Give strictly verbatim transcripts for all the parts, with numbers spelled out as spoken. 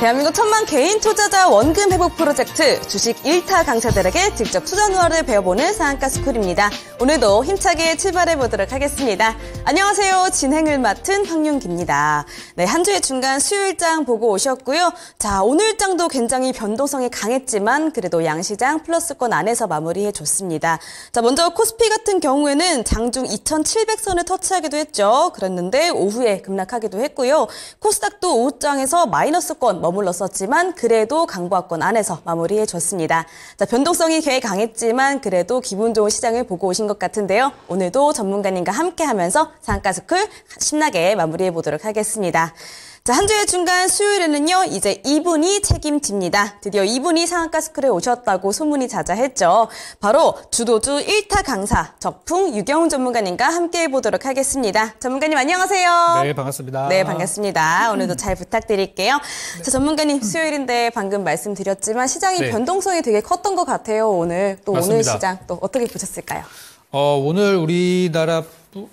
대한민국 천만 개인 투자자 원금 회복 프로젝트 주식 일 타 강사들에게 직접 투자 노하우를 배워보는 상한가 스쿨입니다. 오늘도 힘차게 출발해보도록 하겠습니다. 안녕하세요. 진행을 맡은 황윤기입니다. 네, 한 주의 중간 수요일장 보고 오셨고요. 자, 오늘장도 굉장히 변동성이 강했지만 그래도 양시장 플러스권 안에서 마무리해줬습니다. 자, 먼저 코스피 같은 경우에는 장중 이천칠백 선을 터치하기도 했죠. 그랬는데 오후에 급락하기도 했고요. 코스닥도 오후장에서 마이너스권 머물렀었지만 그래도 강보합권 안에서 마무리해줬습니다. 자, 변동성이 꽤 강했지만 그래도 기분 좋은 시장을 보고 오신 것 같은데요. 오늘도 전문가님과 함께하면서 상한가 스쿨 신나게 마무리해보도록 하겠습니다. 자, 한 주의 중간 수요일에는요, 이제 이분이 책임집니다. 드디어 이분이 상한가 스쿨에 오셨다고 소문이 자자했죠. 바로 주도주 일 타 강사 적풍 유경훈 전문가님과 함께 해보도록 하겠습니다. 전문가님 안녕하세요. 네, 반갑습니다. 네, 반갑습니다. 오늘도 잘 부탁드릴게요. 네. 자, 전문가님 수요일인데 방금 말씀드렸지만 시장이 네. 변동성이 되게 컸던 것 같아요. 오늘 또 맞습니다. 오늘 시장 또 어떻게 보셨을까요? 어, 오늘 우리나라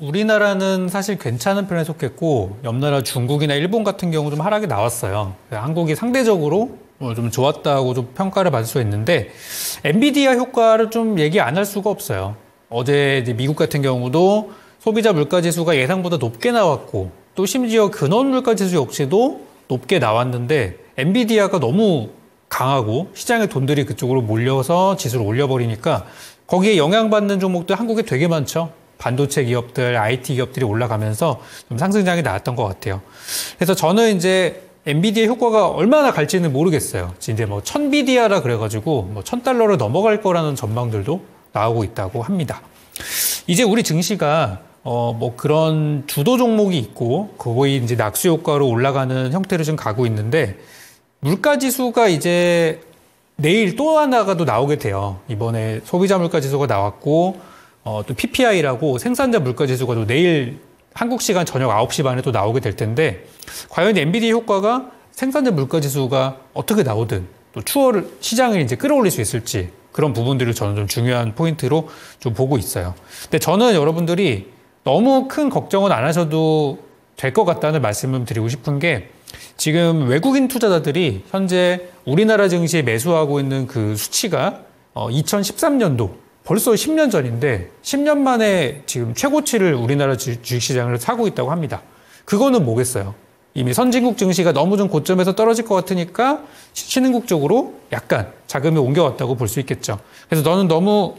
우리나라는 사실 괜찮은 편에 속했고 옆 나라 중국이나 일본 같은 경우 좀 하락이 나왔어요. 한국이 상대적으로 좀 좋았다고 좀 평가를 받을 수 있는데 엔비디아 효과를 좀 얘기 안 할 수가 없어요. 어제 이제 미국 같은 경우도 소비자 물가지수가 예상보다 높게 나왔고 또 심지어 근원 물가지수 역시도 높게 나왔는데 엔비디아가 너무 강하고 시장의 돈들이 그쪽으로 몰려서 지수를 올려버리니까 거기에 영향받는 종목들 한국에 되게 많죠. 반도체 기업들, 아이티 기업들이 올라가면서 좀 상승장이 나왔던 것 같아요. 그래서 저는 이제 엔비디아 효과가 얼마나 갈지는 모르겠어요. 이제 뭐 천비디아라 그래가지고 뭐 천 달러를 넘어갈 거라는 전망들도 나오고 있다고 합니다. 이제 우리 증시가 어 뭐 그런 주도 종목이 있고 거의 이제 낙수 효과로 올라가는 형태로 지금 가고 있는데 물가 지수가 이제 내일 또 하나가 또 나오게 돼요. 이번에 소비자 물가 지수가 나왔고 어, 또 피피아이라고 생산자 물가지수가 또 내일 한국 시간 저녁 아홉 시 반에 또 나오게 될 텐데 과연 엔비디아 효과가 생산자 물가지수가 어떻게 나오든 또 추월 시장을 이제 끌어올릴 수 있을지 그런 부분들을 저는 좀 중요한 포인트로 좀 보고 있어요. 근데 저는 여러분들이 너무 큰 걱정은 안 하셔도 될 것 같다는 말씀을 드리고 싶은 게 지금 외국인 투자자들이 현재 우리나라 증시에 매수하고 있는 그 수치가 어, 이천십삼 년도 벌써 십 년 전인데 십 년 만에 지금 최고치를 우리나라 주식시장을 사고 있다고 합니다. 그거는 뭐겠어요? 이미 선진국 증시가 너무 좀 고점에서 떨어질 것 같으니까 신흥국 쪽으로 약간 자금이 옮겨왔다고 볼 수 있겠죠. 그래서 저는 너무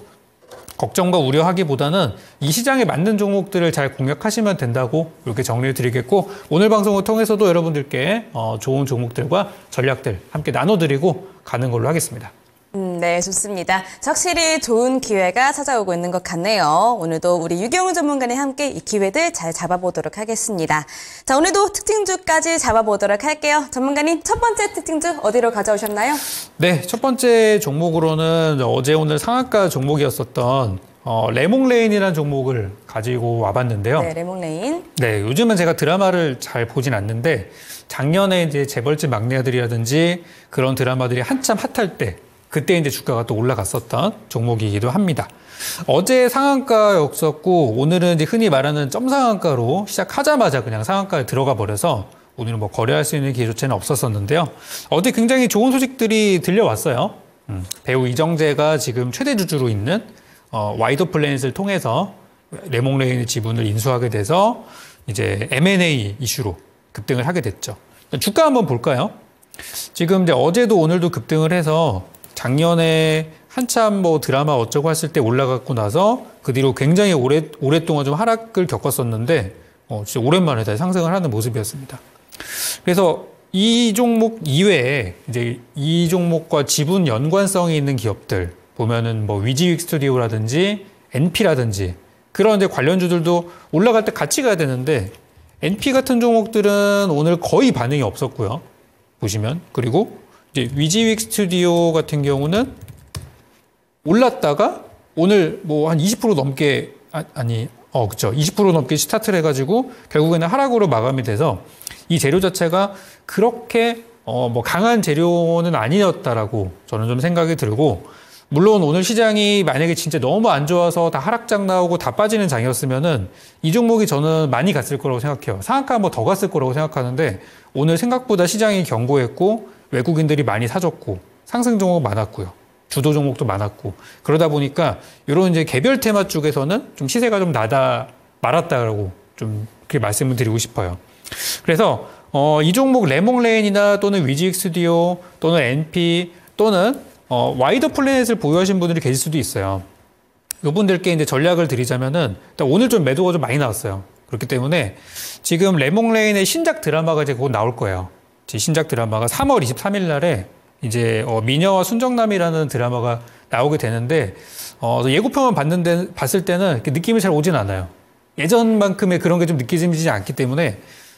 걱정과 우려하기보다는 이 시장에 맞는 종목들을 잘 공략하시면 된다고 이렇게 정리를 드리겠고 오늘 방송을 통해서도 여러분들께 좋은 종목들과 전략들 함께 나눠드리고 가는 걸로 하겠습니다. 음, 네, 좋습니다. 확실히 좋은 기회가 찾아오고 있는 것 같네요. 오늘도 우리 유경훈 전문가님 함께 이 기회들 잘 잡아보도록 하겠습니다. 자, 오늘도 특징주까지 잡아보도록 할게요. 전문가님, 첫 번째 특징주 어디로 가져오셨나요? 네, 첫 번째 종목으로는 어제 오늘 상한가 종목이었었던 어, 레몽레인이라는 종목을 가지고 와봤는데요. 네, 레몽레인. 네, 요즘은 제가 드라마를 잘 보진 않는데 작년에 이제 재벌집 막내 아들이라든지 그런 드라마들이 한참 핫할 때 그때 이제 주가가 또 올라갔었던 종목이기도 합니다. 어제 상한가였었고 오늘은 이제 흔히 말하는 점상한가로 시작하자마자 그냥 상한가에 들어가 버려서 오늘은 뭐 거래할 수 있는 기회조차는 없었었는데요. 어제 굉장히 좋은 소식들이 들려왔어요. 음, 배우 이정재가 지금 최대 주주로 있는 어, 와이더 플래닛을 통해서 레몽레인의 지분을 인수하게 돼서 이제 엠 앤 에이 이슈로 급등을 하게 됐죠. 주가 한번 볼까요? 지금 이제 어제도 오늘도 급등을 해서 작년에 한참 뭐 드라마 어쩌고 했을 때 올라갔고 나서 그 뒤로 굉장히 오래, 오랫동안 좀 하락을 겪었었는데 어, 진짜 오랜만에 다시 상승을 하는 모습이었습니다. 그래서 이 종목 이외에 이제 이 종목과 지분 연관성이 있는 기업들 보면은 뭐 위지윅 스튜디오라든지 엔피라든지 그런 이제 관련주들도 올라갈 때 같이 가야 되는데 엔피 같은 종목들은 오늘 거의 반응이 없었고요. 보시면 그리고 이제 위지윅 스튜디오 같은 경우는 올랐다가 오늘 뭐 한 이십 퍼센트 넘게 아, 아니 어 그쵸 이십 퍼센트 넘게 스타트를 해가지고 결국에는 하락으로 마감이 돼서 이 재료 자체가 그렇게 어 뭐 강한 재료는 아니었다라고 저는 좀 생각이 들고 물론 오늘 시장이 만약에 진짜 너무 안 좋아서 다 하락장 나오고 다 빠지는 장이었으면은 이 종목이 저는 많이 갔을 거라고 생각해요. 상한가 한번 더 갔을 거라고 생각하는데 오늘 생각보다 시장이 견고했고 외국인들이 많이 사줬고 상승 종목 많았고요. 주도 종목도 많았고 그러다 보니까 이런 이제 개별 테마 쪽에서는 좀 시세가 좀 나다 말았다라고 좀 그렇게 말씀을 드리고 싶어요. 그래서 어, 이 종목 레몽레인이나 또는 위지익스디오 또는 엔피 또는 어, 와이더 플래닛을 보유하신 분들이 계실 수도 있어요. 이분들께 이제 전략을 드리자면은 일단 오늘 좀 매도가 좀 많이 나왔어요. 그렇기 때문에 지금 레몽레인의 신작 드라마가 이제 곧 나올 거예요. 신작 드라마가 삼월 이십삼일 날에 이제 어, 미녀와 순정남이라는 드라마가 나오게 되는데 어, 예고편만 봤는데 봤을 때는 느낌이 잘 오진 않아요. 예전만큼의 그런 게 좀 느껴지지 않기 때문에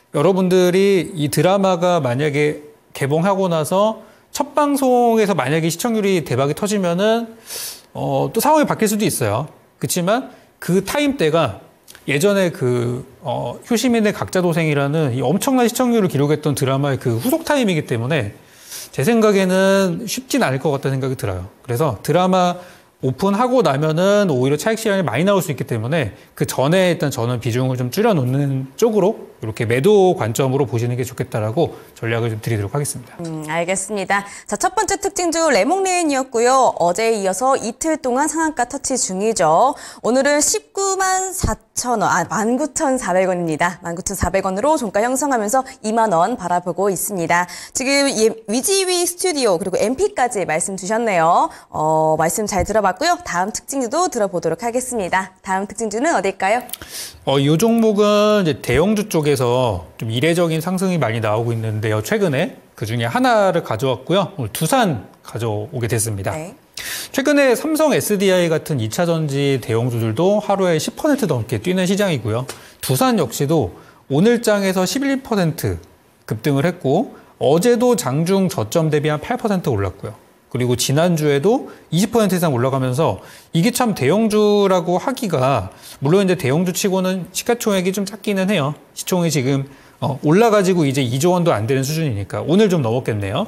여러분들이 이 드라마가 만약에 개봉하고 나서 첫 방송에서 만약에 시청률이 대박이 터지면은 어, 또 상황이 바뀔 수도 있어요. 그렇지만 그 타임대가 예전에 그 어, 효시민의 각자도생이라는 이 엄청난 시청률을 기록했던 드라마의 그 후속 타임이기 때문에 제 생각에는 쉽진 않을 것 같다는 생각이 들어요. 그래서 드라마 오픈하고 나면은 오히려 차익 실현이 많이 나올 수 있기 때문에 그 전에 일단 저는 비중을 좀 줄여놓는 쪽으로 이렇게 매도 관점으로 보시는 게 좋겠다라고 전략을 좀 드리도록 하겠습니다. 음, 알겠습니다. 자, 첫 번째 특징주 레몽레인이었고요. 어제에 이어서 이틀 동안 상한가 터치 중이죠. 오늘은 십구만 사천 원, 아, 만 구천사백 원입니다. 만 구천사백 원으로 종가 형성하면서 이만 원 바라보고 있습니다. 지금 위지위 스튜디오 그리고 엠피까지 말씀 주셨네요. 어, 말씀 잘 들어봤고요. 다음 특징주도 들어보도록 하겠습니다. 다음 특징주는 어딜까요? 어, 이 종목은 이제 대형주 쪽에서 좀 이례적인 상승이 많이 나오고 있는데요. 최근에 그 중에 하나를 가져왔고요. 오늘 두산 가져오게 됐습니다. 네. 최근에 삼성 에스디아이 같은 이 차 전지 대형주들도 하루에 십 퍼센트 넘게 뛰는 시장이고요. 두산 역시도 오늘장에서 십일 퍼센트 급등을 했고 어제도 장중 저점 대비 한 팔 퍼센트 올랐고요. 그리고 지난주에도 이십 퍼센트 이상 올라가면서 이게 참 대형주라고 하기가 물론 이제 대형주 치고는 시가총액이 좀 작기는 해요. 시총이 지금 어, 올라가지고 이제 이조 원도 안 되는 수준이니까 오늘 좀 넘었겠네요.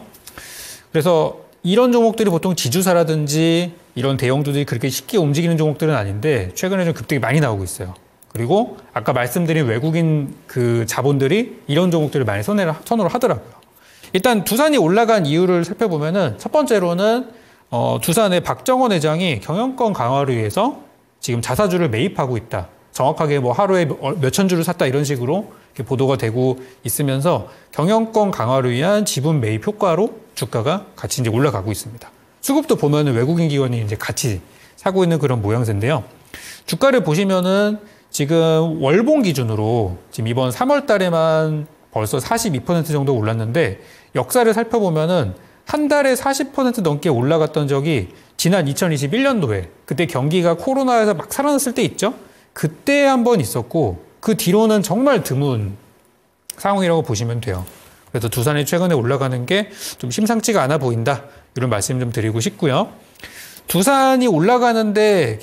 그래서 이런 종목들이 보통 지주사라든지 이런 대형주들이 그렇게 쉽게 움직이는 종목들은 아닌데 최근에 좀 급등이 많이 나오고 있어요. 그리고 아까 말씀드린 외국인 그 자본들이 이런 종목들을 많이 선회를, 선호를 하더라고요. 일단 두산이 올라간 이유를 살펴보면은 첫 번째로는 어, 두산의 박정원 회장이 경영권 강화를 위해서 지금 자사주를 매입하고 있다. 정확하게 뭐 하루에 몇천 주를 샀다 이런 식으로 이렇게 보도가 되고 있으면서 경영권 강화를 위한 지분 매입 효과로 주가가 같이 이제 올라가고 있습니다. 수급도 보면은 외국인 기관이 이제 같이 사고 있는 그런 모양새인데요. 주가를 보시면은 지금 월봉 기준으로 지금 이번 삼월 달에만 벌써 사십이 퍼센트 정도 올랐는데 역사를 살펴보면은 한 달에 사십 퍼센트 넘게 올라갔던 적이 지난 이천이십일 년도에 그때 경기가 코로나에서 막 살아났을 때 있죠? 그때 한번 있었고 그 뒤로는 정말 드문 상황이라고 보시면 돼요. 그래서 두산이 최근에 올라가는 게 좀 심상치가 않아 보인다. 이런 말씀 좀 드리고 싶고요. 두산이 올라가는데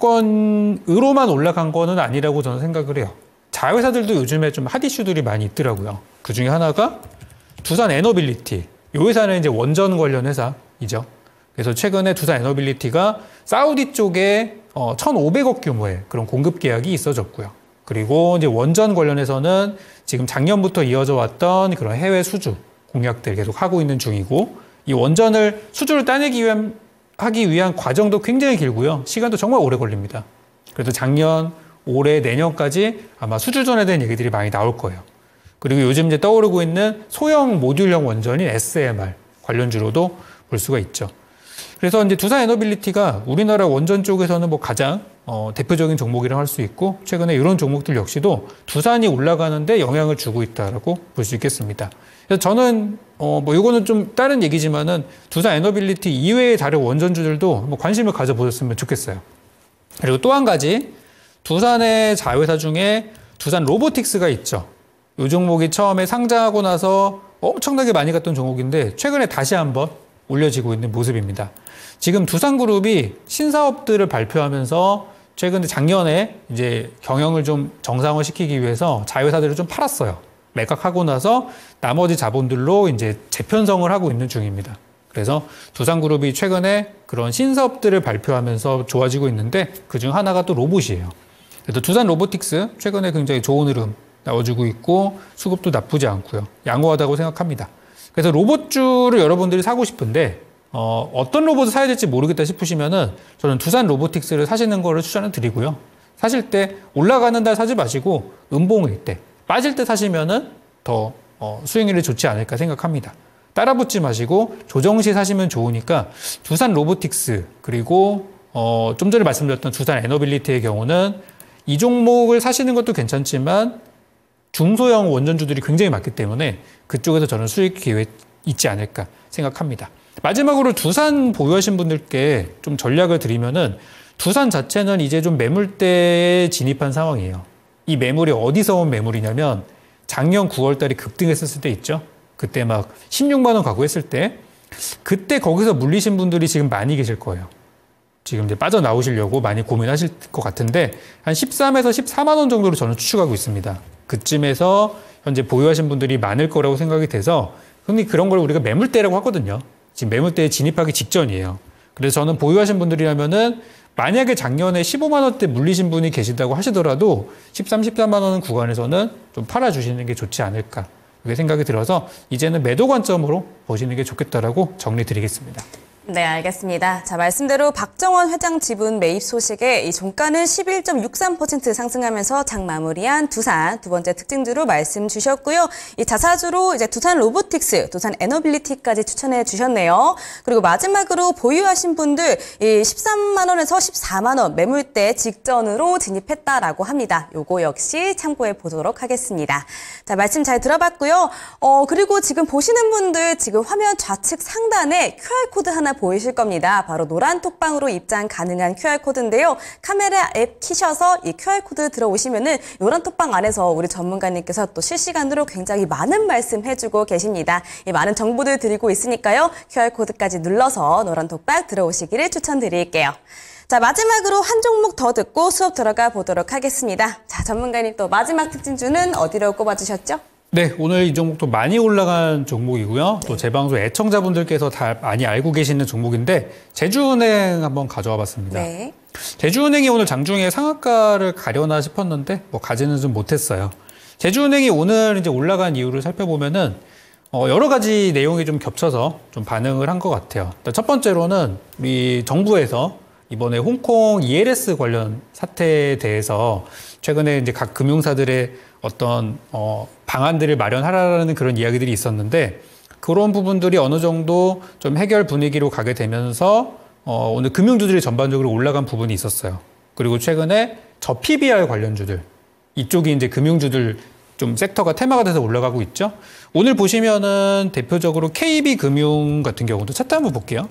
경영권으로만 올라간 거는 아니라고 저는 생각을 해요. 자회사들도 요즘에 좀 핫 이슈들이 많이 있더라고요. 그 중에 하나가 두산 에너빌리티. 이 회사는 이제 원전 관련 회사이죠. 그래서 최근에 두산 에너빌리티가 사우디 쪽에 어, 천오백억 규모의 그런 공급 계약이 있어졌고요. 그리고 이제 원전 관련해서는 지금 작년부터 이어져 왔던 그런 해외 수주 공약들 계속 하고 있는 중이고 이 원전을 수주를 따내기 위한 하기 위한 과정도 굉장히 길고요. 시간도 정말 오래 걸립니다. 그래서 작년, 올해, 내년까지 아마 수주전에 대한 얘기들이 많이 나올 거예요. 그리고 요즘 이제 떠오르고 있는 소형 모듈형 원전인 에스엠알 관련주로도 볼 수가 있죠. 그래서 이제 두산 에너빌리티가 우리나라 원전 쪽에서는 뭐 가장 어, 대표적인 종목이라고 할 수 있고 최근에 이런 종목들 역시도 두산이 올라가는데 영향을 주고 있다라고 볼 수 있겠습니다. 그래서 저는 어, 뭐 이거는 좀 다른 얘기지만은 두산 에너빌리티 이외의 다른 원전주들도 뭐 관심을 가져보셨으면 좋겠어요. 그리고 또 한 가지 두산의 자회사 중에 두산 로보틱스가 있죠. 이 종목이 처음에 상장하고 나서 엄청나게 많이 갔던 종목인데 최근에 다시 한번 올려지고 있는 모습입니다. 지금 두산그룹이 신사업들을 발표하면서 최근에 작년에 이제 경영을 좀 정상화시키기 위해서 자회사들을 좀 팔았어요. 매각하고 나서 나머지 자본들로 이제 재편성을 하고 있는 중입니다. 그래서 두산그룹이 최근에 그런 신사업들을 발표하면서 좋아지고 있는데 그중 하나가 또 로봇이에요. 그래서 두산 로보틱스 최근에 굉장히 좋은 흐름 나와주고 있고 수급도 나쁘지 않고요. 양호하다고 생각합니다. 그래서 로봇주를 여러분들이 사고 싶은데 어, 어떤 로봇을 사야 될지 모르겠다 싶으시면은 저는 두산 로보틱스를 사시는 거를 추천을 드리고요. 사실 때 올라가는 달 사지 마시고 음봉일 때, 빠질 때 사시면은 더 어, 수익률이 좋지 않을까 생각합니다. 따라붙지 마시고 조정시 사시면 좋으니까 두산 로보틱스 그리고 어, 좀 전에 말씀드렸던 두산 에너빌리티의 경우는 이 종목을 사시는 것도 괜찮지만 중소형 원전주들이 굉장히 많기 때문에 그쪽에서 저는 수익 기회 있지 않을까 생각합니다. 마지막으로 두산 보유하신 분들께 좀 전략을 드리면은 두산 자체는 이제 좀 매물대에 진입한 상황이에요. 이 매물이 어디서 온 매물이냐면 작년 구월 달에 급등했었을 때 있죠. 그때 막 십육만 원 가고 했을 때 그때 거기서 물리신 분들이 지금 많이 계실 거예요. 지금 이제 빠져나오시려고 많이 고민하실 것 같은데 한 십삼에서 십사만 원 정도로 저는 추측하고 있습니다. 그쯤에서 현재 보유하신 분들이 많을 거라고 생각이 돼서 흔히 그런 걸 우리가 매물대라고 하거든요. 지금 매물대에 진입하기 직전이에요. 그래서 저는 보유하신 분들이라면은 만약에 작년에 십오만 원대 물리신 분이 계시다고 하시더라도 십삼, 십사만 원 구간에서는 좀 팔아주시는 게 좋지 않을까 그렇게 생각이 들어서 이제는 매도 관점으로 보시는 게 좋겠다라고 정리 드리겠습니다. 네, 알겠습니다. 자, 말씀대로 박정원 회장 지분 매입 소식에 이 종가는 십일 점 육삼 퍼센트 상승하면서 장 마무리한 두산 두 번째 특징주로 말씀 주셨고요. 이 자사주로 이제 두산 로보틱스, 두산 에너빌리티까지 추천해 주셨네요. 그리고 마지막으로 보유하신 분들 이 십삼만 원에서 십사만 원 매물대 직전으로 진입했다라고 합니다. 요거 역시 참고해 보도록 하겠습니다. 자, 말씀 잘 들어봤고요. 어, 그리고 지금 보시는 분들 지금 화면 좌측 상단에 큐알코드 하나 보이실 겁니다. 바로 노란 톡방으로 입장 가능한 큐알코드인데요. 카메라 앱 키셔서 이 큐알코드 들어오시면은 노란 톡방 안에서 우리 전문가님께서 또 실시간으로 굉장히 많은 말씀 해주고 계십니다. 이 많은 정보들 드리고 있으니까요. 큐알코드까지 눌러서 노란 톡방 들어오시기를 추천드릴게요. 자, 마지막으로 한 종목 더 듣고 수업 들어가 보도록 하겠습니다. 자, 전문가님 또 마지막 특징주는 어디로 꼽아주셨죠? 네, 오늘 이 종목도 많이 올라간 종목이고요. 또 제 방송 애청자분들께서 다 많이 알고 계시는 종목인데 제주은행 한번 가져와 봤습니다. 네. 제주은행이 오늘 장중에 상한가를 가려나 싶었는데 뭐 가지는 좀 못했어요. 제주은행이 오늘 이제 올라간 이유를 살펴보면은 어 여러 가지 내용이 좀 겹쳐서 좀 반응을 한 것 같아요. 첫 번째로는 우리 정부에서 이번에 홍콩 이엘에스 관련 사태에 대해서 최근에 이제 각 금융사들의 어떤 어 방안들을 마련하라는 그런 이야기들이 있었는데 그런 부분들이 어느 정도 좀 해결 분위기로 가게 되면서 어 오늘 금융주들이 전반적으로 올라간 부분이 있었어요. 그리고 최근에 저피비알 관련주들 이쪽이 이제 금융주들 좀 섹터가 테마가 돼서 올라가고 있죠. 오늘 보시면은 대표적으로 케이비금융 같은 경우도 차트 한번 볼게요.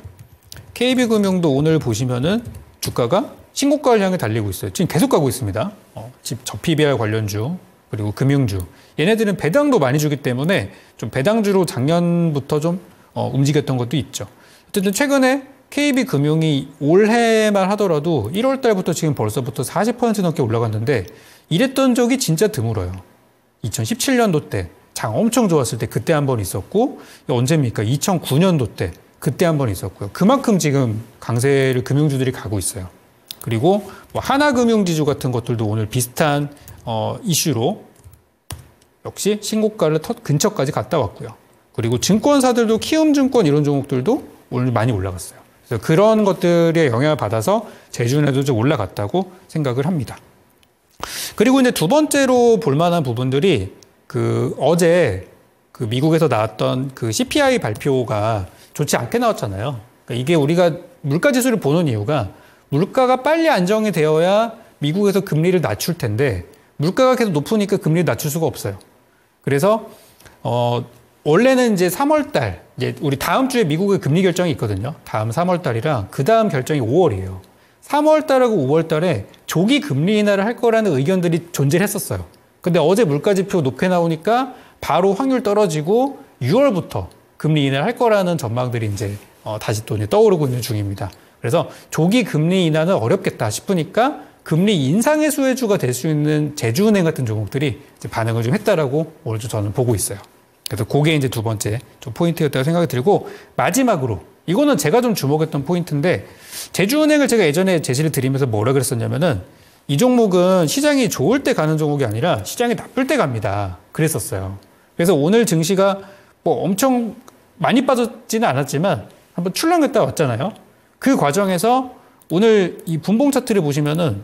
케이비금융도 오늘 보시면은 주가가 신고가를 향해 달리고 있어요. 지금 계속 가고 있습니다. 어, 집 저피비알 관련주 그리고 금융주 얘네들은 배당도 많이 주기 때문에 좀 배당주로 작년부터 좀 어, 움직였던 것도 있죠. 어쨌든 최근에 케이비금융이 올해만 하더라도 일월 달부터 지금 벌써부터 사십 퍼센트 넘게 올라갔는데 이랬던 적이 진짜 드물어요. 이천십칠 년도 때 장 엄청 좋았을 때 그때 한 번 있었고 언제입니까? 이천구 년도 때 그때 한 번 있었고요. 그만큼 지금 강세를 금융주들이 가고 있어요. 그리고 뭐 하나금융지주 같은 것들도 오늘 비슷한 어, 이슈로 역시 신고가를 턱 근처까지 갔다 왔고요. 그리고 증권사들도 키움증권 이런 종목들도 오늘 많이 올라갔어요. 그래서 그런 것들의 영향을 받아서 제주은행도 좀 올라갔다고 생각을 합니다. 그리고 이제 두 번째로 볼 만한 부분들이 그 어제 그 미국에서 나왔던 그 씨피아이 발표가 좋지 않게 나왔잖아요. 그러니까 이게 우리가 물가 지수를 보는 이유가 물가가 빨리 안정이 되어야 미국에서 금리를 낮출 텐데 물가가 계속 높으니까 금리를 낮출 수가 없어요. 그래서 어 원래는 이제 삼월 달 이제 우리 다음 주에 미국의 금리 결정이 있거든요. 다음 삼월 달이랑 그 다음 결정이 오월이에요. 삼월 달하고 오월 달에 조기 금리 인하를 할 거라는 의견들이 존재했었어요. 근데 어제 물가지표 높게 나오니까 바로 확률 떨어지고 유월부터 금리 인하를 할 거라는 전망들이 이제 어, 다시 또 이제 떠오르고 있는 중입니다. 그래서 조기 금리 인하는 어렵겠다 싶으니까 금리 인상의 수혜주가 될 수 있는 제주은행 같은 종목들이 이제 반응을 좀 했다라고 오늘 좀 저는 보고 있어요. 그래서 그게 이제 두 번째 좀 포인트였다고 생각이 들고 마지막으로 이거는 제가 좀 주목했던 포인트인데 제주은행을 제가 예전에 제시를 드리면서 뭐라 그랬었냐면은 이 종목은 시장이 좋을 때 가는 종목이 아니라 시장이 나쁠 때 갑니다. 그랬었어요. 그래서 오늘 증시가 뭐 엄청 많이 빠졌지는 않았지만 한번 출렁였다 왔잖아요. 그 과정에서 오늘 이 분봉 차트를 보시면은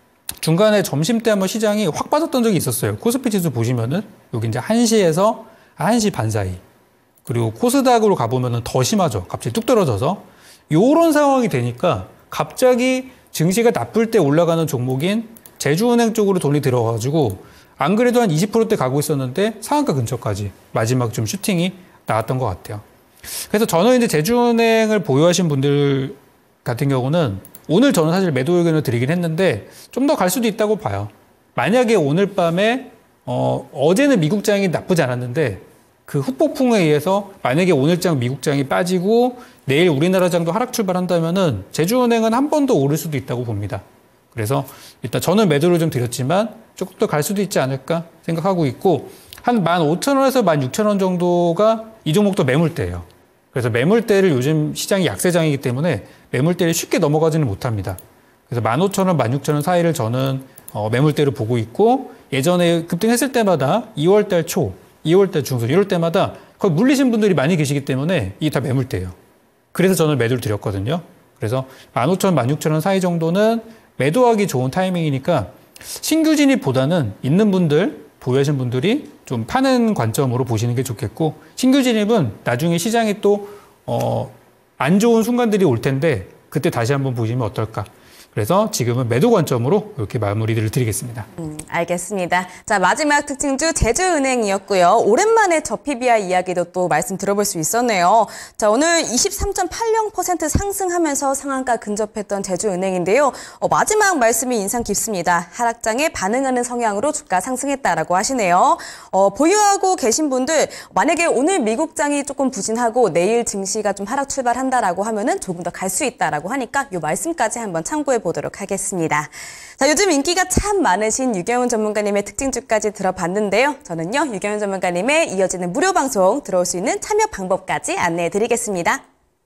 중간에 점심때 한번 시장이 확 빠졌던 적이 있었어요. 코스피 지수 보시면은 여기 이제 한 시에서 한 시 반 사이. 그리고 코스닥으로 가보면은 더 심하죠. 갑자기 뚝 떨어져서. 요런 상황이 되니까 갑자기 증시가 나쁠 때 올라가는 종목인 제주은행 쪽으로 돈이 들어가가지고 안 그래도 한 이십 퍼센트대 가고 있었는데 상한가 근처까지 마지막 좀 슈팅이 나왔던 것 같아요. 그래서 저는 이제 제주은행을 보유하신 분들 같은 경우는 오늘 저는 사실 매도 의견을 드리긴 했는데 좀 더 갈 수도 있다고 봐요. 만약에 오늘 밤에 어, 어제는 미국장이 나쁘지 않았는데 그 후폭풍에 의해서 만약에 오늘장 미국장이 빠지고 내일 우리나라 장도 하락 출발한다면은 제주은행은 한 번 더 오를 수도 있다고 봅니다. 그래서 일단 저는 매도를 좀 드렸지만 조금 더 갈 수도 있지 않을까 생각하고 있고 한 만 오천 원에서 만 육천 원 정도가 이 종목도 매물대예요. 그래서 매물대를 요즘 시장이 약세장이기 때문에 매물대를 쉽게 넘어가지는 못합니다. 그래서 만 오천 원, 만 육천 원 사이를 저는 어, 매물대로 보고 있고 예전에 급등했을 때마다 이월 달 초, 이월 달 중순 이럴 때마다 거의 물리신 분들이 많이 계시기 때문에 이게 다 매물대예요. 그래서 저는 매도를 드렸거든요. 그래서 만 오천 원, 만 육천 원 사이 정도는 매도하기 좋은 타이밍이니까 신규 진입보다는 있는 분들, 보유하신 분들이 좀 파는 관점으로 보시는 게 좋겠고 신규 진입은 나중에 시장이 또 어, 안 좋은 순간들이 올 텐데 그때 다시 한번 보시면 어떨까. 그래서 지금은 매도 관점으로 이렇게 마무리를 드리겠습니다. 음, 알겠습니다. 자, 마지막 특징주 제주은행이었고요. 오랜만에 저 피비아이 이야기도 또 말씀 들어볼 수 있었네요. 자, 오늘 이십삼 점 팔공 퍼센트 상승하면서 상한가 근접했던 제주은행인데요. 어, 마지막 말씀이 인상 깊습니다. 하락장에 반응하는 성향으로 주가 상승했다라고 하시네요. 어, 보유하고 계신 분들 만약에 오늘 미국장이 조금 부진하고 내일 증시가 좀 하락 출발한다라고 하면은 조금 더 갈 수 있다라고 하니까 이 말씀까지 한번 참고해 보도록 하겠습니다. 자, 요즘 인기가 참 많으신 유경훈 전문가님의 특징주까지 들어봤는데요. 저는요, 유경훈 전문가님의 이어지는 무료 방송 들어올 수 있는 참여 방법까지 안내해 드리겠습니다.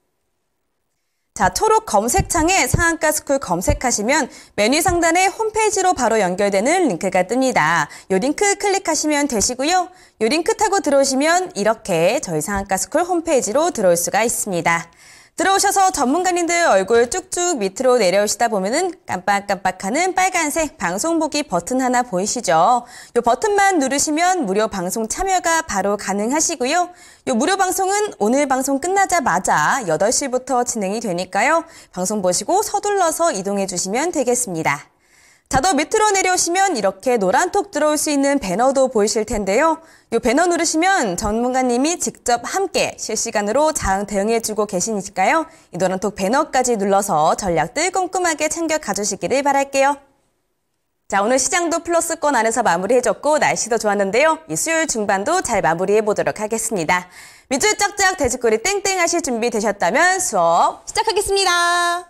자, 초록 검색창에 상한가 스쿨 검색하시면 메뉴 상단에 홈페이지로 바로 연결되는 링크가 뜹니다. 이 링크 클릭하시면 되시고요. 이 링크 타고 들어오시면 이렇게 저희 상한가 스쿨 홈페이지로 들어올 수가 있습니다. 들어오셔서 전문가님들 얼굴 쭉쭉 밑으로 내려오시다 보면은 깜빡깜빡하는 빨간색 방송 보기 버튼 하나 보이시죠? 이 버튼만 누르시면 무료 방송 참여가 바로 가능하시고요. 이 무료 방송은 오늘 방송 끝나자마자 여덟 시부터 진행이 되니까요. 방송 보시고 서둘러서 이동해 주시면 되겠습니다. 자, 더 밑으로 내려오시면 이렇게 노란톡 들어올 수 있는 배너도 보이실 텐데요. 이 배너 누르시면 전문가님이 직접 함께 실시간으로 자응 대응해주고 계시니까요. 이 노란톡 배너까지 눌러서 전략들 꼼꼼하게 챙겨 가주시기를 바랄게요. 자, 오늘 시장도 플러스권 안에서 마무리해줬고 날씨도 좋았는데요. 이 수요일 중반도 잘 마무리해보도록 하겠습니다. 밑줄 짝짝 돼지꼬리 땡땡 하실 준비 되셨다면 수업 시작하겠습니다.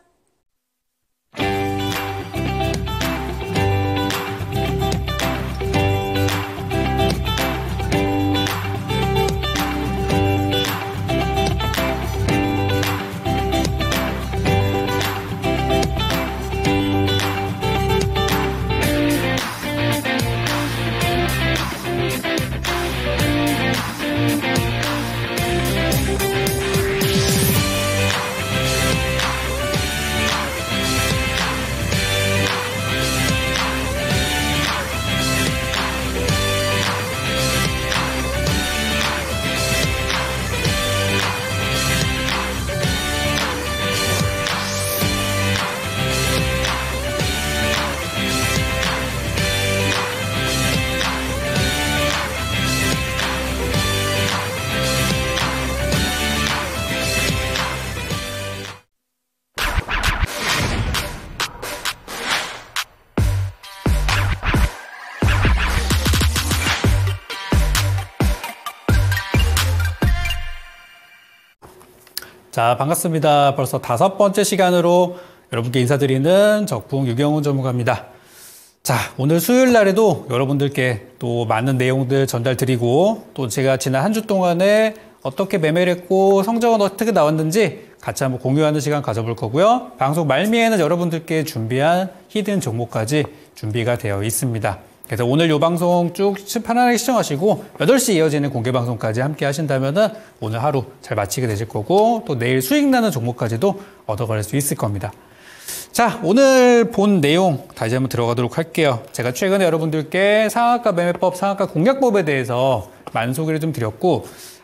자, 반갑습니다. 벌써 다섯 번째 시간으로 여러분께 인사드리는 적풍 유경훈 전문가입니다. 자, 오늘 수요일 날에도 여러분들께 또 많은 내용들 전달드리고 또 제가 지난 한 주 동안에 어떻게 매매를 했고 성적은 어떻게 나왔는지 같이 한번 공유하는 시간 가져볼 거고요. 방송 말미에는 여러분들께 준비한 히든 종목까지 준비가 되어 있습니다. 그래서 오늘 이 방송 쭉 편안하게 시청하시고 여덟 시 이어지는 공개 방송까지 함께 하신다면은 오늘 하루 잘 마치게 되실 거고 또 내일 수익 나는 종목까지도 얻어갈 수 있을 겁니다. 자, 오늘 본 내용 다시 한번 들어가도록 할게요. 제가 최근에 여러분들께 상한가 매매법, 상한가 공략법에 대해서 많은 소개를 좀 드렸고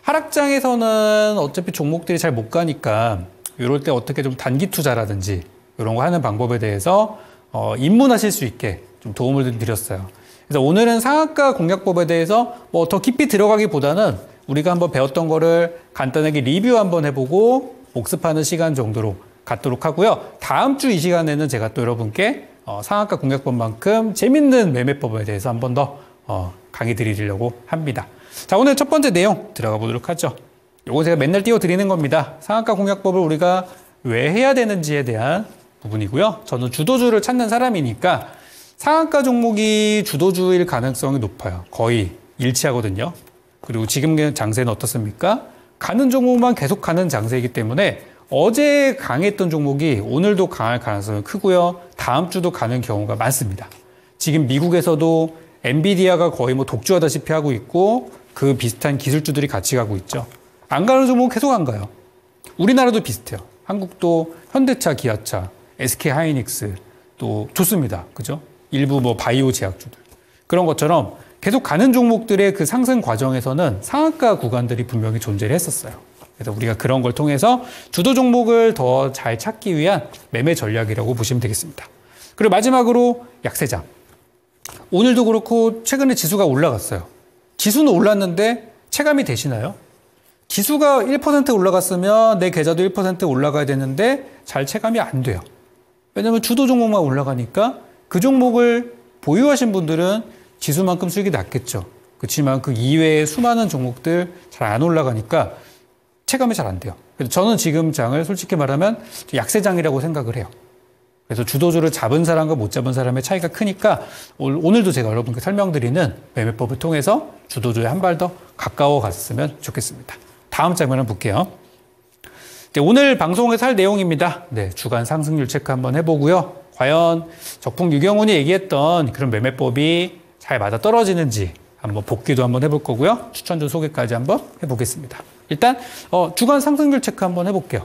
하락장에서는 어차피 종목들이 잘 못 가니까 이럴 때 어떻게 좀 단기 투자라든지 이런 거 하는 방법에 대해서 어, 입문하실 수 있게 좀 도움을 좀 드렸어요. 그래서 오늘은 상한가 공략법에 대해서 뭐 더 깊이 들어가기보다는 우리가 한번 배웠던 거를 간단하게 리뷰 한번 해보고 복습하는 시간 정도로 갖도록 하고요. 다음 주 이 시간에는 제가 또 여러분께 어, 상한가 공략법만큼 재밌는 매매법에 대해서 한 번 더 어, 강의 드리려고 합니다. 자, 오늘 첫 번째 내용 들어가 보도록 하죠. 요거 제가 맨날 띄워드리는 겁니다. 상한가 공략법을 우리가 왜 해야 되는지에 대한 부분이고요. 저는 주도주를 찾는 사람이니까 상한가 종목이 주도주일 가능성이 높아요. 거의 일치하거든요. 그리고 지금 장세는 어떻습니까? 가는 종목만 계속 가는 장세이기 때문에 어제 강했던 종목이 오늘도 강할 가능성이 크고요. 다음 주도 가는 경우가 많습니다. 지금 미국에서도 엔비디아가 거의 뭐 독주하다시피 하고 있고 그 비슷한 기술주들이 같이 가고 있죠. 안 가는 종목은 계속 안 가요. 우리나라도 비슷해요. 한국도 현대차, 기아차, 에스케이하이닉스 또 좋습니다. 그죠? 일부 뭐 바이오 제약주들. 그런 것처럼 계속 가는 종목들의 그 상승 과정에서는 상한가 구간들이 분명히 존재를 했었어요. 그래서 우리가 그런 걸 통해서 주도 종목을 더 잘 찾기 위한 매매 전략이라고 보시면 되겠습니다. 그리고 마지막으로 약세장. 오늘도 그렇고 최근에 지수가 올라갔어요. 지수는 올랐는데 체감이 되시나요? 지수가 일 퍼센트 올라갔으면 내 계좌도 일 퍼센트 올라가야 되는데 잘 체감이 안 돼요. 왜냐하면 주도 종목만 올라가니까 그 종목을 보유하신 분들은 지수만큼 수익이 낮겠죠. 그렇지만 그 이외의 수많은 종목들 잘 안 올라가니까 체감이 잘 안 돼요. 그래서 저는 지금 장을 솔직히 말하면 약세장이라고 생각을 해요. 그래서 주도주를 잡은 사람과 못 잡은 사람의 차이가 크니까 오늘도 제가 여러분께 설명드리는 매매법을 통해서 주도주에 한 발 더 가까워 갔으면 좋겠습니다. 다음 장면 한번 볼게요. 네, 오늘 방송에서 할 내용입니다. 네, 주간 상승률 체크 한번 해보고요. 과연 적풍 유경훈이 얘기했던 그런 매매법이 잘 맞아 떨어지는지 한번 복귀도 한번 해볼 거고요. 추천주 소개까지 한번 해보겠습니다. 일단 어, 주간 상승률 체크 한번 해볼게요.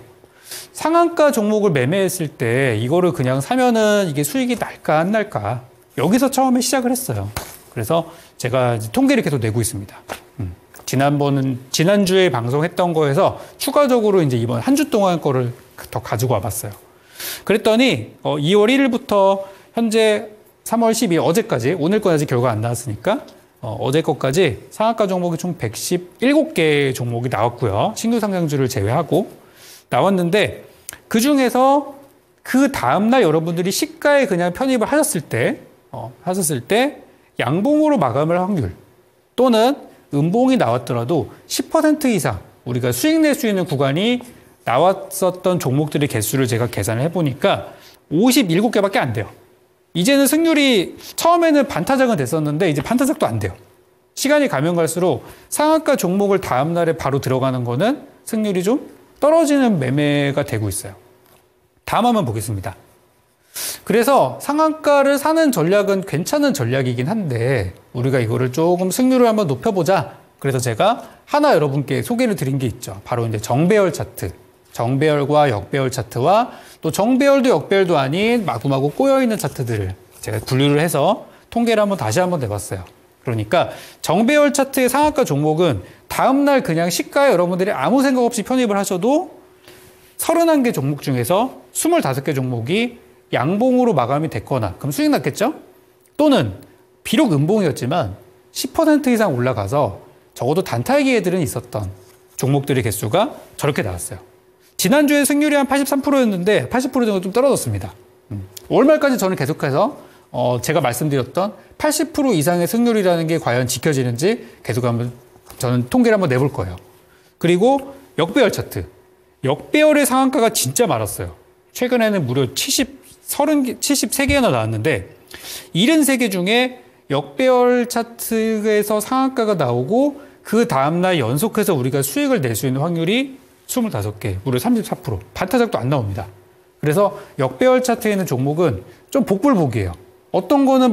상한가 종목을 매매했을 때 이거를 그냥 사면은 이게 수익이 날까 안 날까 여기서 처음에 시작을 했어요. 그래서 제가 통계를 계속 내고 있습니다. 음. 지난번은 지난주에 방송했던 거에서 추가적으로 이제 이번 한 주 동안 거를 더 가지고 와봤어요. 그랬더니 어, 이월 일일부터 현재 삼월 십이일 어제까지 오늘 건 아직 결과 안 나왔으니까 어, 어제 것까지 상한가 종목이 총 백십칠 개 종목이 나왔고요. 신규 상장주를 제외하고 나왔는데 그 중에서 그 다음날 여러분들이 시가에 그냥 편입을 하셨을 때, 어, 하셨을 때 양봉으로 마감을 할 확률 또는 음봉이 나왔더라도 십 퍼센트 이상 우리가 수익 낼 수 있는 구간이 나왔었던 종목들의 개수를 제가 계산을 해보니까 오십칠 개밖에 안 돼요. 이제는 승률이 처음에는 반타작은 됐었는데 이제 반타작도 안 돼요. 시간이 가면 갈수록 상한가 종목을 다음날에 바로 들어가는 거는 승률이 좀 떨어지는 매매가 되고 있어요. 다음 한번 보겠습니다. 그래서 상한가를 사는 전략은 괜찮은 전략이긴 한데 우리가 이거를 조금 승률을 한번 높여보자. 그래서 제가 하나 여러분께 소개를 드린 게 있죠. 바로 이제 정배열 차트. 정배열과 역배열 차트와 또 정배열도 역배열도 아닌 마구마구 꼬여있는 차트들을 제가 분류를 해서 통계를 한번 다시 한번 내봤어요. 그러니까 정배열 차트의 상한가 종목은 다음날 그냥 시가에 여러분들이 아무 생각 없이 편입을 하셔도 서른한 개 종목 중에서 스물다섯 개 종목이 양봉으로 마감이 됐거나 그럼 수익 났겠죠? 또는 비록 음봉이었지만 십 퍼센트 이상 올라가서 적어도 단타기 애들은 있었던 종목들의 개수가 저렇게 나왔어요. 지난주에 승률이 한 팔십삼 퍼센트였는데 팔십 퍼센트 정도 좀 떨어졌습니다. 음. 월말까지 저는 계속해서 어 제가 말씀드렸던 팔십 퍼센트 이상의 승률이라는 게 과연 지켜지는지 계속 한번 저는 통계를 한번 내볼 거예요. 그리고 역배열 차트. 역배열의 상한가가 진짜 많았어요. 최근에는 무려 칠십, 삼십, 칠십삼 개나 나왔는데 칠십삼 개 중에 역배열 차트에서 상한가가 나오고 그 다음날 연속해서 우리가 수익을 낼 수 있는 확률이 이십오 개, 무려 삼십사 퍼센트. 반타작도 안 나옵니다. 그래서 역배열 차트에 있는 종목은 좀 복불복이에요. 어떤 거는 막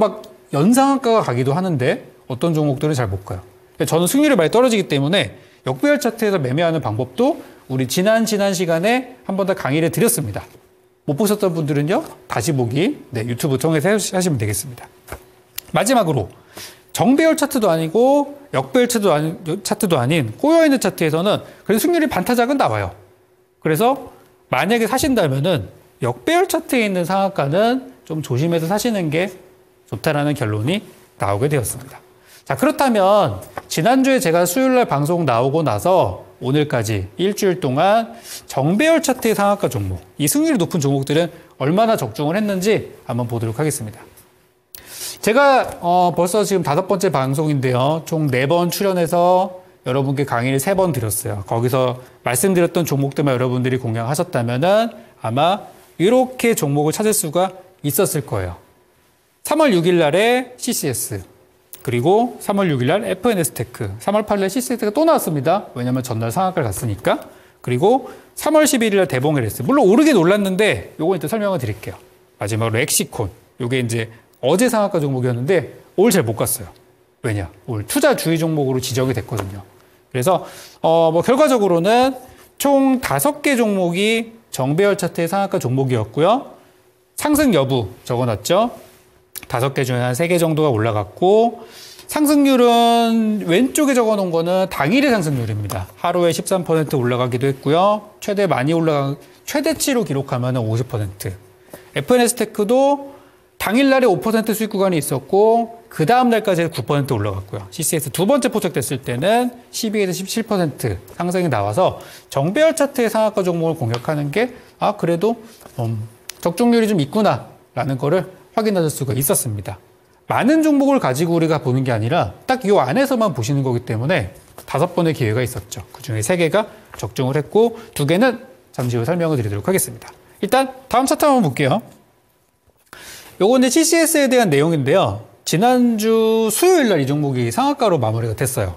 연상한가가 가기도 하는데 어떤 종목들은 잘 못 가요. 저는 승률이 많이 떨어지기 때문에 역배열 차트에서 매매하는 방법도 우리 지난 지난 시간에 한 번 더 강의를 드렸습니다. 못 보셨던 분들은요, 다시 보기 네, 유튜브 통해서 하시면 되겠습니다. 마지막으로 정배열 차트도 아니고 역배열 차트도 아닌, 차트도 아닌 꼬여있는 차트에서는 그래도 승률이 반타작은 나와요. 그래서 만약에 사신다면은 역배열 차트에 있는 상한가는 좀 조심해서 사시는 게 좋다라는 결론이 나오게 되었습니다. 자, 그렇다면 지난주에 제가 수요일날 방송 나오고 나서 오늘까지 일주일 동안 정배열 차트의 상한가 종목, 이 승률이 높은 종목들은 얼마나 적중을 했는지 한번 보도록 하겠습니다. 제가 어, 벌써 지금 다섯 번째 방송인데요. 총 네 번 출연해서 여러분께 강의를 세 번 드렸어요. 거기서 말씀드렸던 종목들만 여러분들이 공략하셨다면은 아마 이렇게 종목을 찾을 수가 있었을 거예요. 삼월 육일 날에 씨씨에스, 그리고 삼월 육일 날 에프엔에스테크, 삼월 팔일 날 씨씨에스가 또 나왔습니다. 왜냐면 전날 상한가를 갔으니까. 그리고 삼월 십일일 날 대봉엘에스. 물론 오르긴 올랐는데 요건 일단 설명을 드릴게요. 마지막으로 엑시콘. 요게 이제 어제 상한가 종목이었는데 올 잘 못 갔어요. 왜냐? 올 투자 주의 종목으로 지정이 됐거든요. 그래서 어 뭐 결과적으로는 총 다섯 개 종목이 정배열 차트의 상한가 종목이었고요. 상승 여부 적어놨죠. 다섯 개 중에 한 세 개 정도가 올라갔고, 상승률은 왼쪽에 적어놓은 거는 당일의 상승률입니다. 하루에 십삼 퍼센트 올라가기도 했고요. 최대 많이 올라간 최대치로 기록하면 오십 퍼센트. 에프엔에스테크도 당일날에 오 퍼센트 수익 구간이 있었고 그 다음 날까지 구 퍼센트 올라갔고요. 씨씨에스 두 번째 포착됐을 때는 십이에서 십칠 퍼센트 상승이 나와서 정배열 차트의 상한가 종목을 공략하는 게 아 그래도 음, 적중률이 좀 있구나라는 거를 확인하실 수가 있었습니다. 많은 종목을 가지고 우리가 보는 게 아니라 딱 이 안에서만 보시는 거기 때문에 다섯 번의 기회가 있었죠. 그중에 세 개가 적중을 했고 두 개는 잠시 후 설명을 드리도록 하겠습니다. 일단 다음 차트 한번 볼게요. 요거는 씨씨에스에 대한 내용인데요. 지난주 수요일 날 이 종목이 상한가로 마무리가 됐어요.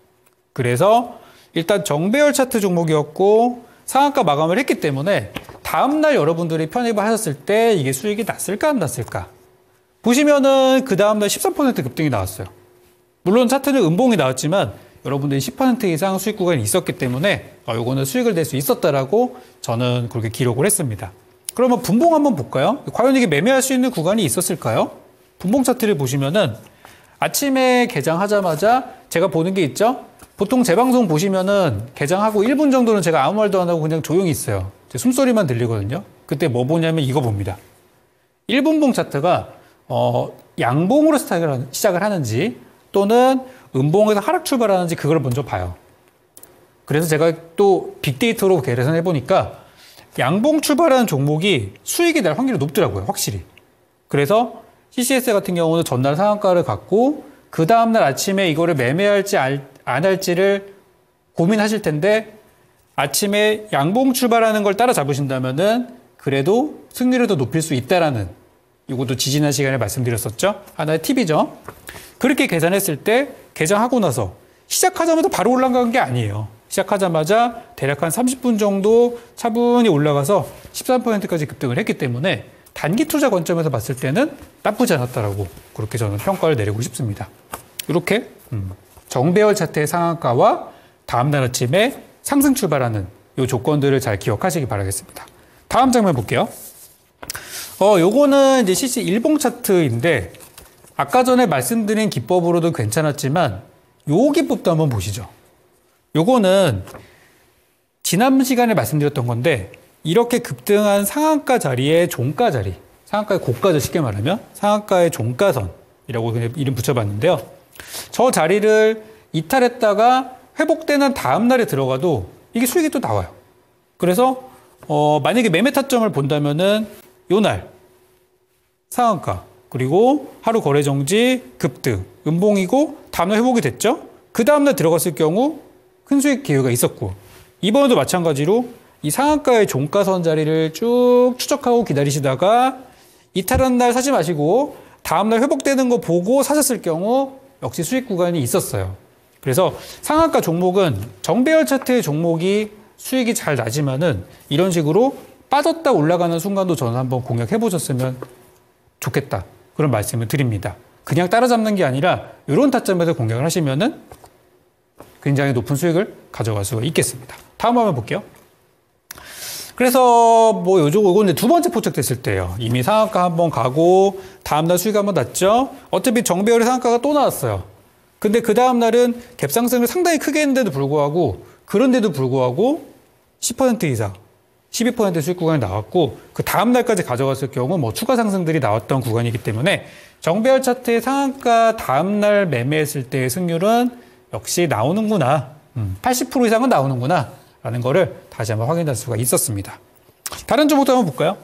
그래서 일단 정배열 차트 종목이었고 상한가 마감을 했기 때문에 다음날 여러분들이 편입을 하셨을 때 이게 수익이 났을까 안 났을까? 보시면은 그 다음날 십삼 퍼센트 급등이 나왔어요. 물론 차트는 음봉이 나왔지만 여러분들이 십 퍼센트 이상 수익 구간이 있었기 때문에 어, 요거는 수익을 낼 수 있었다라고 저는 그렇게 기록을 했습니다. 그러면 분봉 한번 볼까요? 과연 이게 매매할 수 있는 구간이 있었을까요? 분봉 차트를 보시면은 아침에 개장하자마자 제가 보는 게 있죠? 보통 제 방송 보시면은 개장하고 일 분 정도는 제가 아무 말도 안 하고 그냥 조용히 있어요. 제 숨소리만 들리거든요. 그때 뭐 보냐면 이거 봅니다. 일 분봉 차트가 어, 양봉으로 시작을 하는지 또는 음봉에서 하락 출발하는지 그걸 먼저 봐요. 그래서 제가 또 빅데이터로 계산해 보니까 양봉 출발하는 종목이 수익이 날 확률이 높더라고요. 확실히. 그래서 씨씨에스 같은 경우는 전날 상한가를 갖고 그 다음날 아침에 이거를 매매할지 안 할지를 고민하실 텐데 아침에 양봉 출발하는 걸 따라잡으신다면은 그래도 승률을 더 높일 수 있다라는 이것도 지지난 시간에 말씀드렸었죠. 하나의 팁이죠. 그렇게 계산했을 때 개장하고 나서 시작하자마자 바로 올라간 게 아니에요. 시작하자마자 대략 한 삼십 분 정도 차분히 올라가서 십삼 퍼센트까지 급등을 했기 때문에 단기 투자 관점에서 봤을 때는 나쁘지 않았다라고 그렇게 저는 평가를 내리고 싶습니다. 이렇게 음, 정배열 차트의 상한가와 다음날 아침에 상승 출발하는 이 조건들을 잘 기억하시기 바라겠습니다. 다음 장면 볼게요. 어, 요거는 이제 씨씨 일봉 차트인데 아까 전에 말씀드린 기법으로도 괜찮았지만 요 기법도 한번 보시죠. 요거는 지난 시간에 말씀드렸던 건데 이렇게 급등한 상한가 자리에 종가 자리, 상한가의 고가죠 쉽게 말하면 상한가의 종가선이라고 그냥 이름 붙여봤는데요. 저 자리를 이탈했다가 회복되는 다음 날에 들어가도 이게 수익이 또 나와요. 그래서 어, 만약에 매매 타점을 본다면은 요날 상한가 그리고 하루 거래 정지 급등 음봉이고 다음날 회복이 됐죠. 그 다음날 들어갔을 경우 큰 수익 기회가 있었고 이번에도 마찬가지로 이 상한가의 종가선 자리를 쭉 추적하고 기다리시다가 이탈한 날 사지 마시고 다음날 회복되는 거 보고 사셨을 경우 역시 수익 구간이 있었어요. 그래서 상한가 종목은 정배열 차트의 종목이 수익이 잘 나지만은 이런 식으로 빠졌다 올라가는 순간도 저는 한번 공략해 보셨으면 좋겠다. 그런 말씀을 드립니다. 그냥 따라잡는 게 아니라 이런 타점에서 공략을 하시면은 굉장히 높은 수익을 가져갈 수가 있겠습니다. 다음 화면 볼게요. 그래서 뭐 요즘 이건 두 번째 포착 됐을 때예요. 이미 상한가 한번 가고 다음날 수익 한번 났죠. 어차피 정배열의 상한가가 또 나왔어요. 근데 그 다음날은 갭상승을 상당히 크게 했는데도 불구하고 그런데도 불구하고 십 퍼센트 이상 십이 퍼센트 수익 구간이 나왔고 그 다음날까지 가져갔을 경우 뭐 추가 상승들이 나왔던 구간이기 때문에 정배열 차트의 상한가 다음날 매매했을 때의 승률은 역시 나오는구나. 음, 팔십 퍼센트 이상은 나오는구나. 라는 거를 다시 한번 확인할 수가 있었습니다. 다른 종목도 한번 볼까요?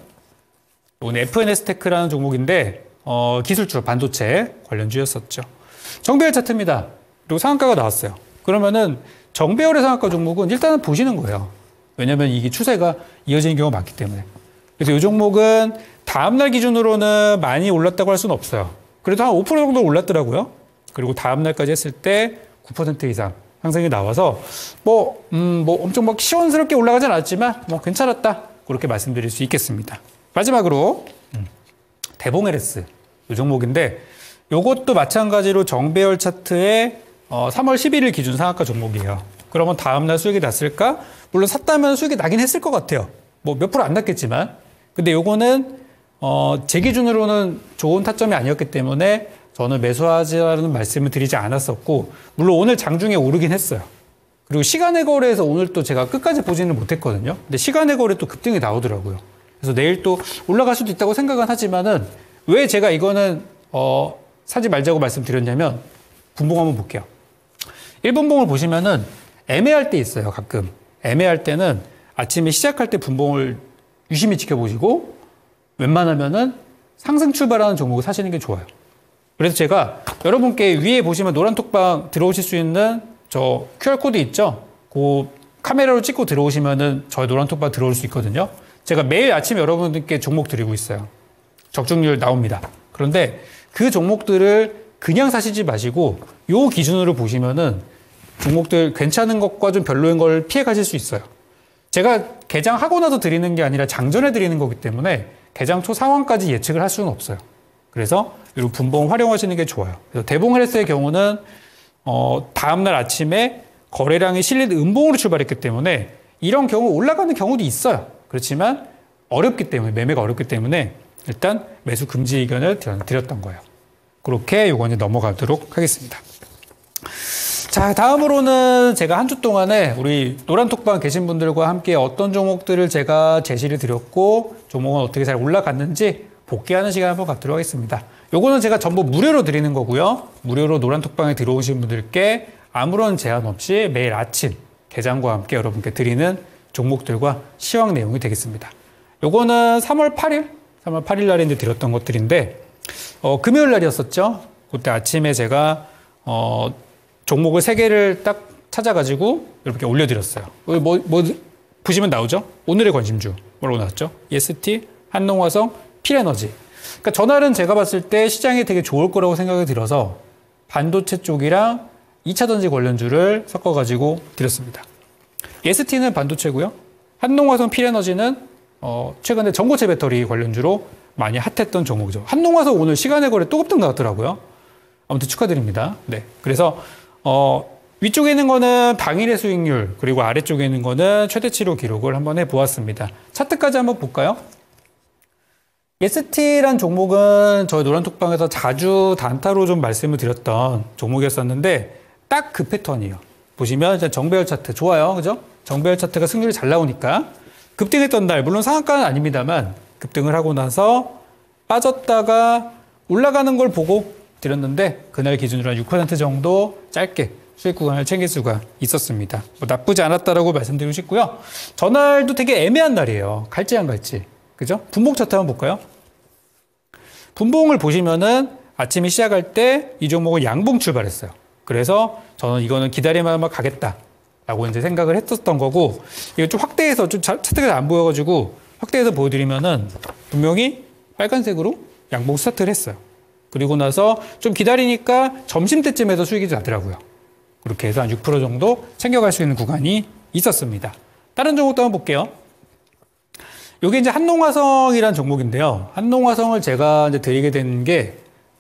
오늘 에프엔에스테크라는 종목인데 어, 기술주 반도체 관련주였었죠. 정배열 차트입니다. 그리고 상한가가 나왔어요. 그러면은 정배열의 상한가 종목은 일단은 보시는 거예요. 왜냐하면 이게 추세가 이어지는 경우가 많기 때문에. 그래서 이 종목은 다음날 기준으로는 많이 올랐다고 할 수는 없어요. 그래도 한 오 퍼센트 정도 올랐더라고요. 그리고 다음날까지 했을 때 구 퍼센트 이상 상승이 나와서 뭐, 음, 뭐 엄청 막 시원스럽게 올라가진 않았지만 뭐 괜찮았다. 그렇게 말씀드릴 수 있겠습니다. 마지막으로 음, 대봉에르스 이 종목인데 이것도 마찬가지로 정배열 차트의 어, 삼월 십일일 기준 상한가 종목이에요. 그러면 다음날 수익이 났을까? 물론 샀다면 수익이 나긴 했을 것 같아요. 뭐 몇 프로 안 났겠지만. 근데 요거는 어, 제 기준으로는 좋은 타점이 아니었기 때문에 저는 매수하지라는 말씀을 드리지 않았었고 물론 오늘 장중에 오르긴 했어요. 그리고 시간의 거래에서 오늘 또 제가 끝까지 보지는 못했거든요. 근데 시간의 거래 또 급등이 나오더라고요. 그래서 내일 또 올라갈 수도 있다고 생각은 하지만은 왜 제가 이거는 어, 사지 말자고 말씀드렸냐면 분봉 한번 볼게요. 일 분봉을 보시면은 애매할 때 있어요. 가끔 애매할 때는 아침에 시작할 때 분봉을 유심히 지켜보시고 웬만하면은 상승 출발하는 종목을 사시는 게 좋아요. 그래서 제가 여러분께 위에 보시면 노란 톡방 들어오실 수 있는 저 큐알코드 있죠? 그 카메라로 찍고 들어오시면은 저희 노란 톡방 들어올 수 있거든요. 제가 매일 아침 여러분들께 종목 드리고 있어요. 적중률 나옵니다. 그런데 그 종목들을 그냥 사시지 마시고 요 기준으로 보시면은 종목들 괜찮은 것과 좀 별로인 걸 피해 가실 수 있어요. 제가 개장하고 나서 드리는 게 아니라 장전에 드리는 거기 때문에 개장 초 상황까지 예측을 할 수는 없어요. 그래서 이 분봉 활용하시는 게 좋아요. 그래서 대봉헬스의 경우는 어, 다음날 아침에 거래량이 실린 음봉으로 출발했기 때문에 이런 경우 올라가는 경우도 있어요. 그렇지만 어렵기 때문에 매매가 어렵기 때문에 일단 매수 금지 의견을 드렸던 거예요. 그렇게 요거는 넘어가도록 하겠습니다. 자, 다음으로는 제가 한 주 동안에 우리 노란톡방 계신 분들과 함께 어떤 종목들을 제가 제시를 드렸고 종목은 어떻게 잘 올라갔는지 복귀하는 시간 한번 갖도록 하겠습니다. 요거는 제가 전부 무료로 드리는 거고요. 무료로 노란톡방에 들어오신 분들께 아무런 제한 없이 매일 아침 개장과 함께 여러분께 드리는 종목들과 시황 내용이 되겠습니다. 요거는 삼월 팔일, 삼월 팔일 날에 드렸던 것들인데 어, 금요일 날이었었죠. 그때 아침에 제가 어, 종목을 세 개를 딱 찾아가지고 이렇게 올려드렸어요. 뭐, 뭐 보시면 나오죠? 오늘의 관심주 뭐라고 나왔죠? 이에스티, 한농화성, 필에너지. 그러니까 전날은 제가 봤을 때 시장이 되게 좋을 거라고 생각이 들어서 반도체 쪽이랑 이 차 전지 관련주를 섞어가지고 드렸습니다. 이에스티는 반도체고요. 한농화성, 필에너지는 어, 최근에 전고체 배터리 관련주로 많이 핫했던 종목이죠. 한농화성 오늘 시간의 거래 또 급등 나왔더라고요. 아무튼 축하드립니다. 네, 그래서 어, 위쪽에 있는 거는 당일의 수익률, 그리고 아래쪽에 있는 거는 최대치로 기록을 한번 해보았습니다. 차트까지 한번 볼까요? 이에스티란 종목은 저희 노란톡방에서 자주 단타로 좀 말씀을 드렸던 종목이었었는데 딱 그 패턴이에요. 보시면 이제 정배열 차트 좋아요. 그죠? 정배열 차트가 승률이 잘 나오니까 급등했던 날, 물론 상한가는 아닙니다만 급등을 하고 나서 빠졌다가 올라가는 걸 보고 드렸는데 그날 기준으로 한 육 퍼센트 정도 짧게 수익 구간을 챙길 수가 있었습니다. 뭐 나쁘지 않았다라고 말씀드리고 싶고요. 전날도 되게 애매한 날이에요. 갈지 안 갈지. 그죠? 분봉 차트 한번 볼까요? 분봉을 보시면은 아침에 시작할 때 이 종목은 양봉 출발했어요. 그래서 저는 이거는 기다리면 가겠다라고 이제 생각을 했었던 거고, 이거 좀 확대해서 좀 차트가 안 보여가지고 확대해서 보여드리면은 분명히 빨간색으로 양봉 스타트를 했어요. 그리고 나서 좀 기다리니까 점심때쯤에도 수익이 나더라고요. 그렇게 해서 한 육 퍼센트 정도 챙겨갈 수 있는 구간이 있었습니다. 다른 종목도 한번 볼게요. 이게 이제 한농화성이라는 종목인데요. 한농화성을 제가 이제 드리게 된 게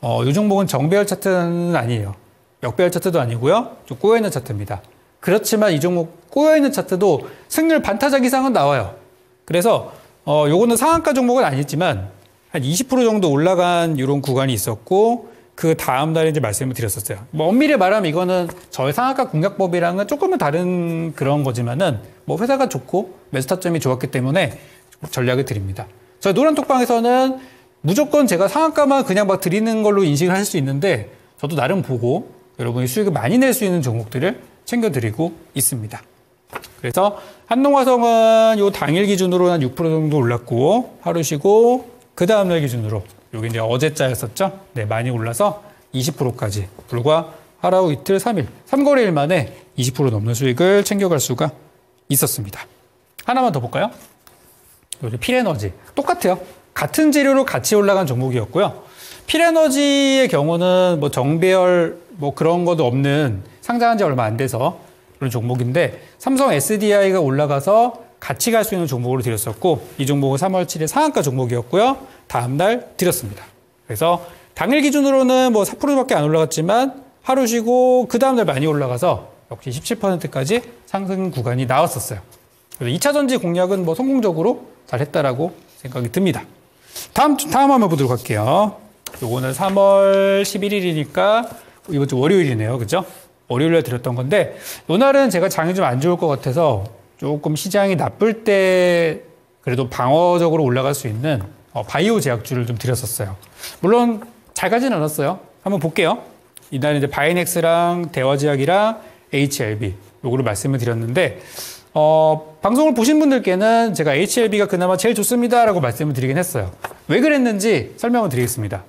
어, 이 종목은 정배열 차트는 아니에요. 역배열 차트도 아니고요. 좀 꼬여있는 차트입니다. 그렇지만 이 종목 꼬여있는 차트도 승률 반타작 이상은 나와요. 그래서 어, 요거는 상한가 종목은 아니지만 한 이십 퍼센트 정도 올라간 이런 구간이 있었고 그 다음 날에 이제 말씀을 드렸었어요. 뭐 엄밀히 말하면 이거는 저희 상한가 공략법이랑은 조금은 다른 그런 거지만은 뭐 회사가 좋고 매수 타점이 좋았기 때문에 전략을 드립니다. 저희 노란톡방에서는 무조건 제가 상한가만 그냥 막 드리는 걸로 인식을 하실 수 있는데 저도 나름 보고 여러분이 수익을 많이 낼 수 있는 종목들을 챙겨드리고 있습니다. 그래서 한농화성은 요 당일 기준으로 한 육 퍼센트 정도 올랐고 하루 쉬고 그 다음날 기준으로 여기 이제 어제자였었죠. 네, 많이 올라서 이십 퍼센트까지 불과 하루 이틀 삼 일 삼 거래일 만에 이십 퍼센트 넘는 수익을 챙겨갈 수가 있었습니다. 하나만 더 볼까요? 요즘 필에너지 똑같아요. 같은 재료로 같이 올라간 종목이었고요. 필에너지의 경우는 뭐 정배열 뭐 그런 것도 없는 상장한 지 얼마 안 돼서 그런 종목인데 삼성 에스디아이가 올라가서 같이 갈 수 있는 종목으로 드렸었고 이 종목은 삼월 칠일 상한가 종목이었고요. 다음날 드렸습니다. 그래서 당일 기준으로는 뭐 사 퍼센트밖에 안 올라갔지만 하루 쉬고 그 다음날 많이 올라가서 역시 십칠 퍼센트까지 상승 구간이 나왔었어요. 그래서 이 차 전지 공략은 뭐 성공적으로 잘 했다라고 생각이 듭니다. 다음, 다음 한번 보도록 할게요. 요거는 삼월 십일일이니까 이번 주 월요일이네요. 그죠? 월요일에 드렸던 건데, 요날은 제가 장이 좀 안 좋을 것 같아서 조금 시장이 나쁠 때 그래도 방어적으로 올라갈 수 있는 어, 바이오 제약주를 좀 드렸었어요. 물론 잘 가진 않았어요. 한번 볼게요. 이날은 이제 바이넥스랑 대화제약이랑 에이치엘비 요거를 말씀을 드렸는데, 어, 방송을 보신 분들께는 제가 에이치엘비가 그나마 제일 좋습니다라고 말씀을 드리긴 했어요. 왜 그랬는지 설명을 드리겠습니다.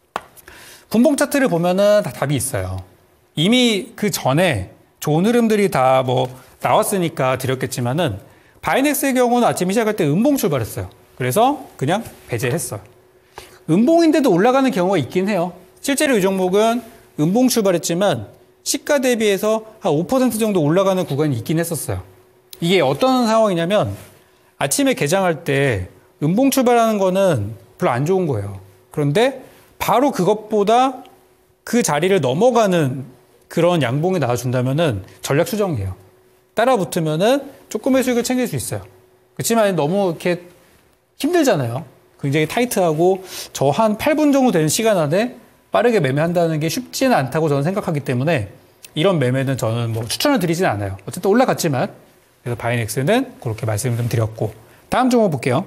분봉 차트를 보면은 다 답이 있어요. 이미 그 전에 좋은 흐름들이 다 뭐 나왔으니까 드렸겠지만은 바이넥스의 경우는 아침에 시작할 때 음봉 출발했어요. 그래서 그냥 배제했어요. 음봉인데도 올라가는 경우가 있긴 해요. 실제로 이 종목은 음봉 출발했지만 시가 대비해서 한 오 퍼센트 정도 올라가는 구간이 있긴 했었어요. 이게 어떤 상황이냐면 아침에 개장할 때 음봉 출발하는 거는 별로 안 좋은 거예요. 그런데 바로 그것보다 그 자리를 넘어가는 그런 양봉이 나와준다면은 전략 수정이에요. 따라 붙으면은 조금의 수익을 챙길 수 있어요. 그렇지만 너무 이렇게 힘들잖아요. 굉장히 타이트하고 저 한 팔 분 정도 되는 시간 안에 빠르게 매매한다는 게 쉽지는 않다고 저는 생각하기 때문에 이런 매매는 저는 뭐 추천을 드리진 않아요. 어쨌든 올라갔지만. 그래서 바이넥스는 그렇게 말씀을 좀 드렸고. 다음 종목 볼게요.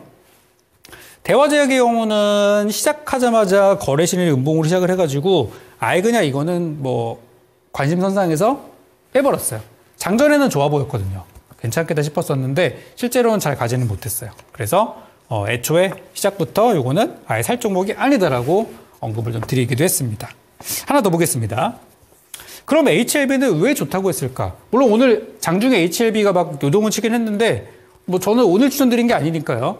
대화제약의 경우는 시작하자마자 거래 실일 음봉으로 시작을 해가지고 아예 그냥 이거는 뭐 관심선상에서 빼버렸어요. 장전에는 좋아 보였거든요. 괜찮겠다 싶었었는데 실제로는 잘 가지는 못했어요. 그래서 어, 애초에 시작부터 이거는 아예 살 종목이 아니다라고 언급을 좀 드리기도 했습니다. 하나 더 보겠습니다. 그럼 에이치엘비는 왜 좋다고 했을까? 물론 오늘 장중에 에이치엘비가 막 요동을 치긴 했는데 뭐 저는 오늘 추천드린 게 아니니까요.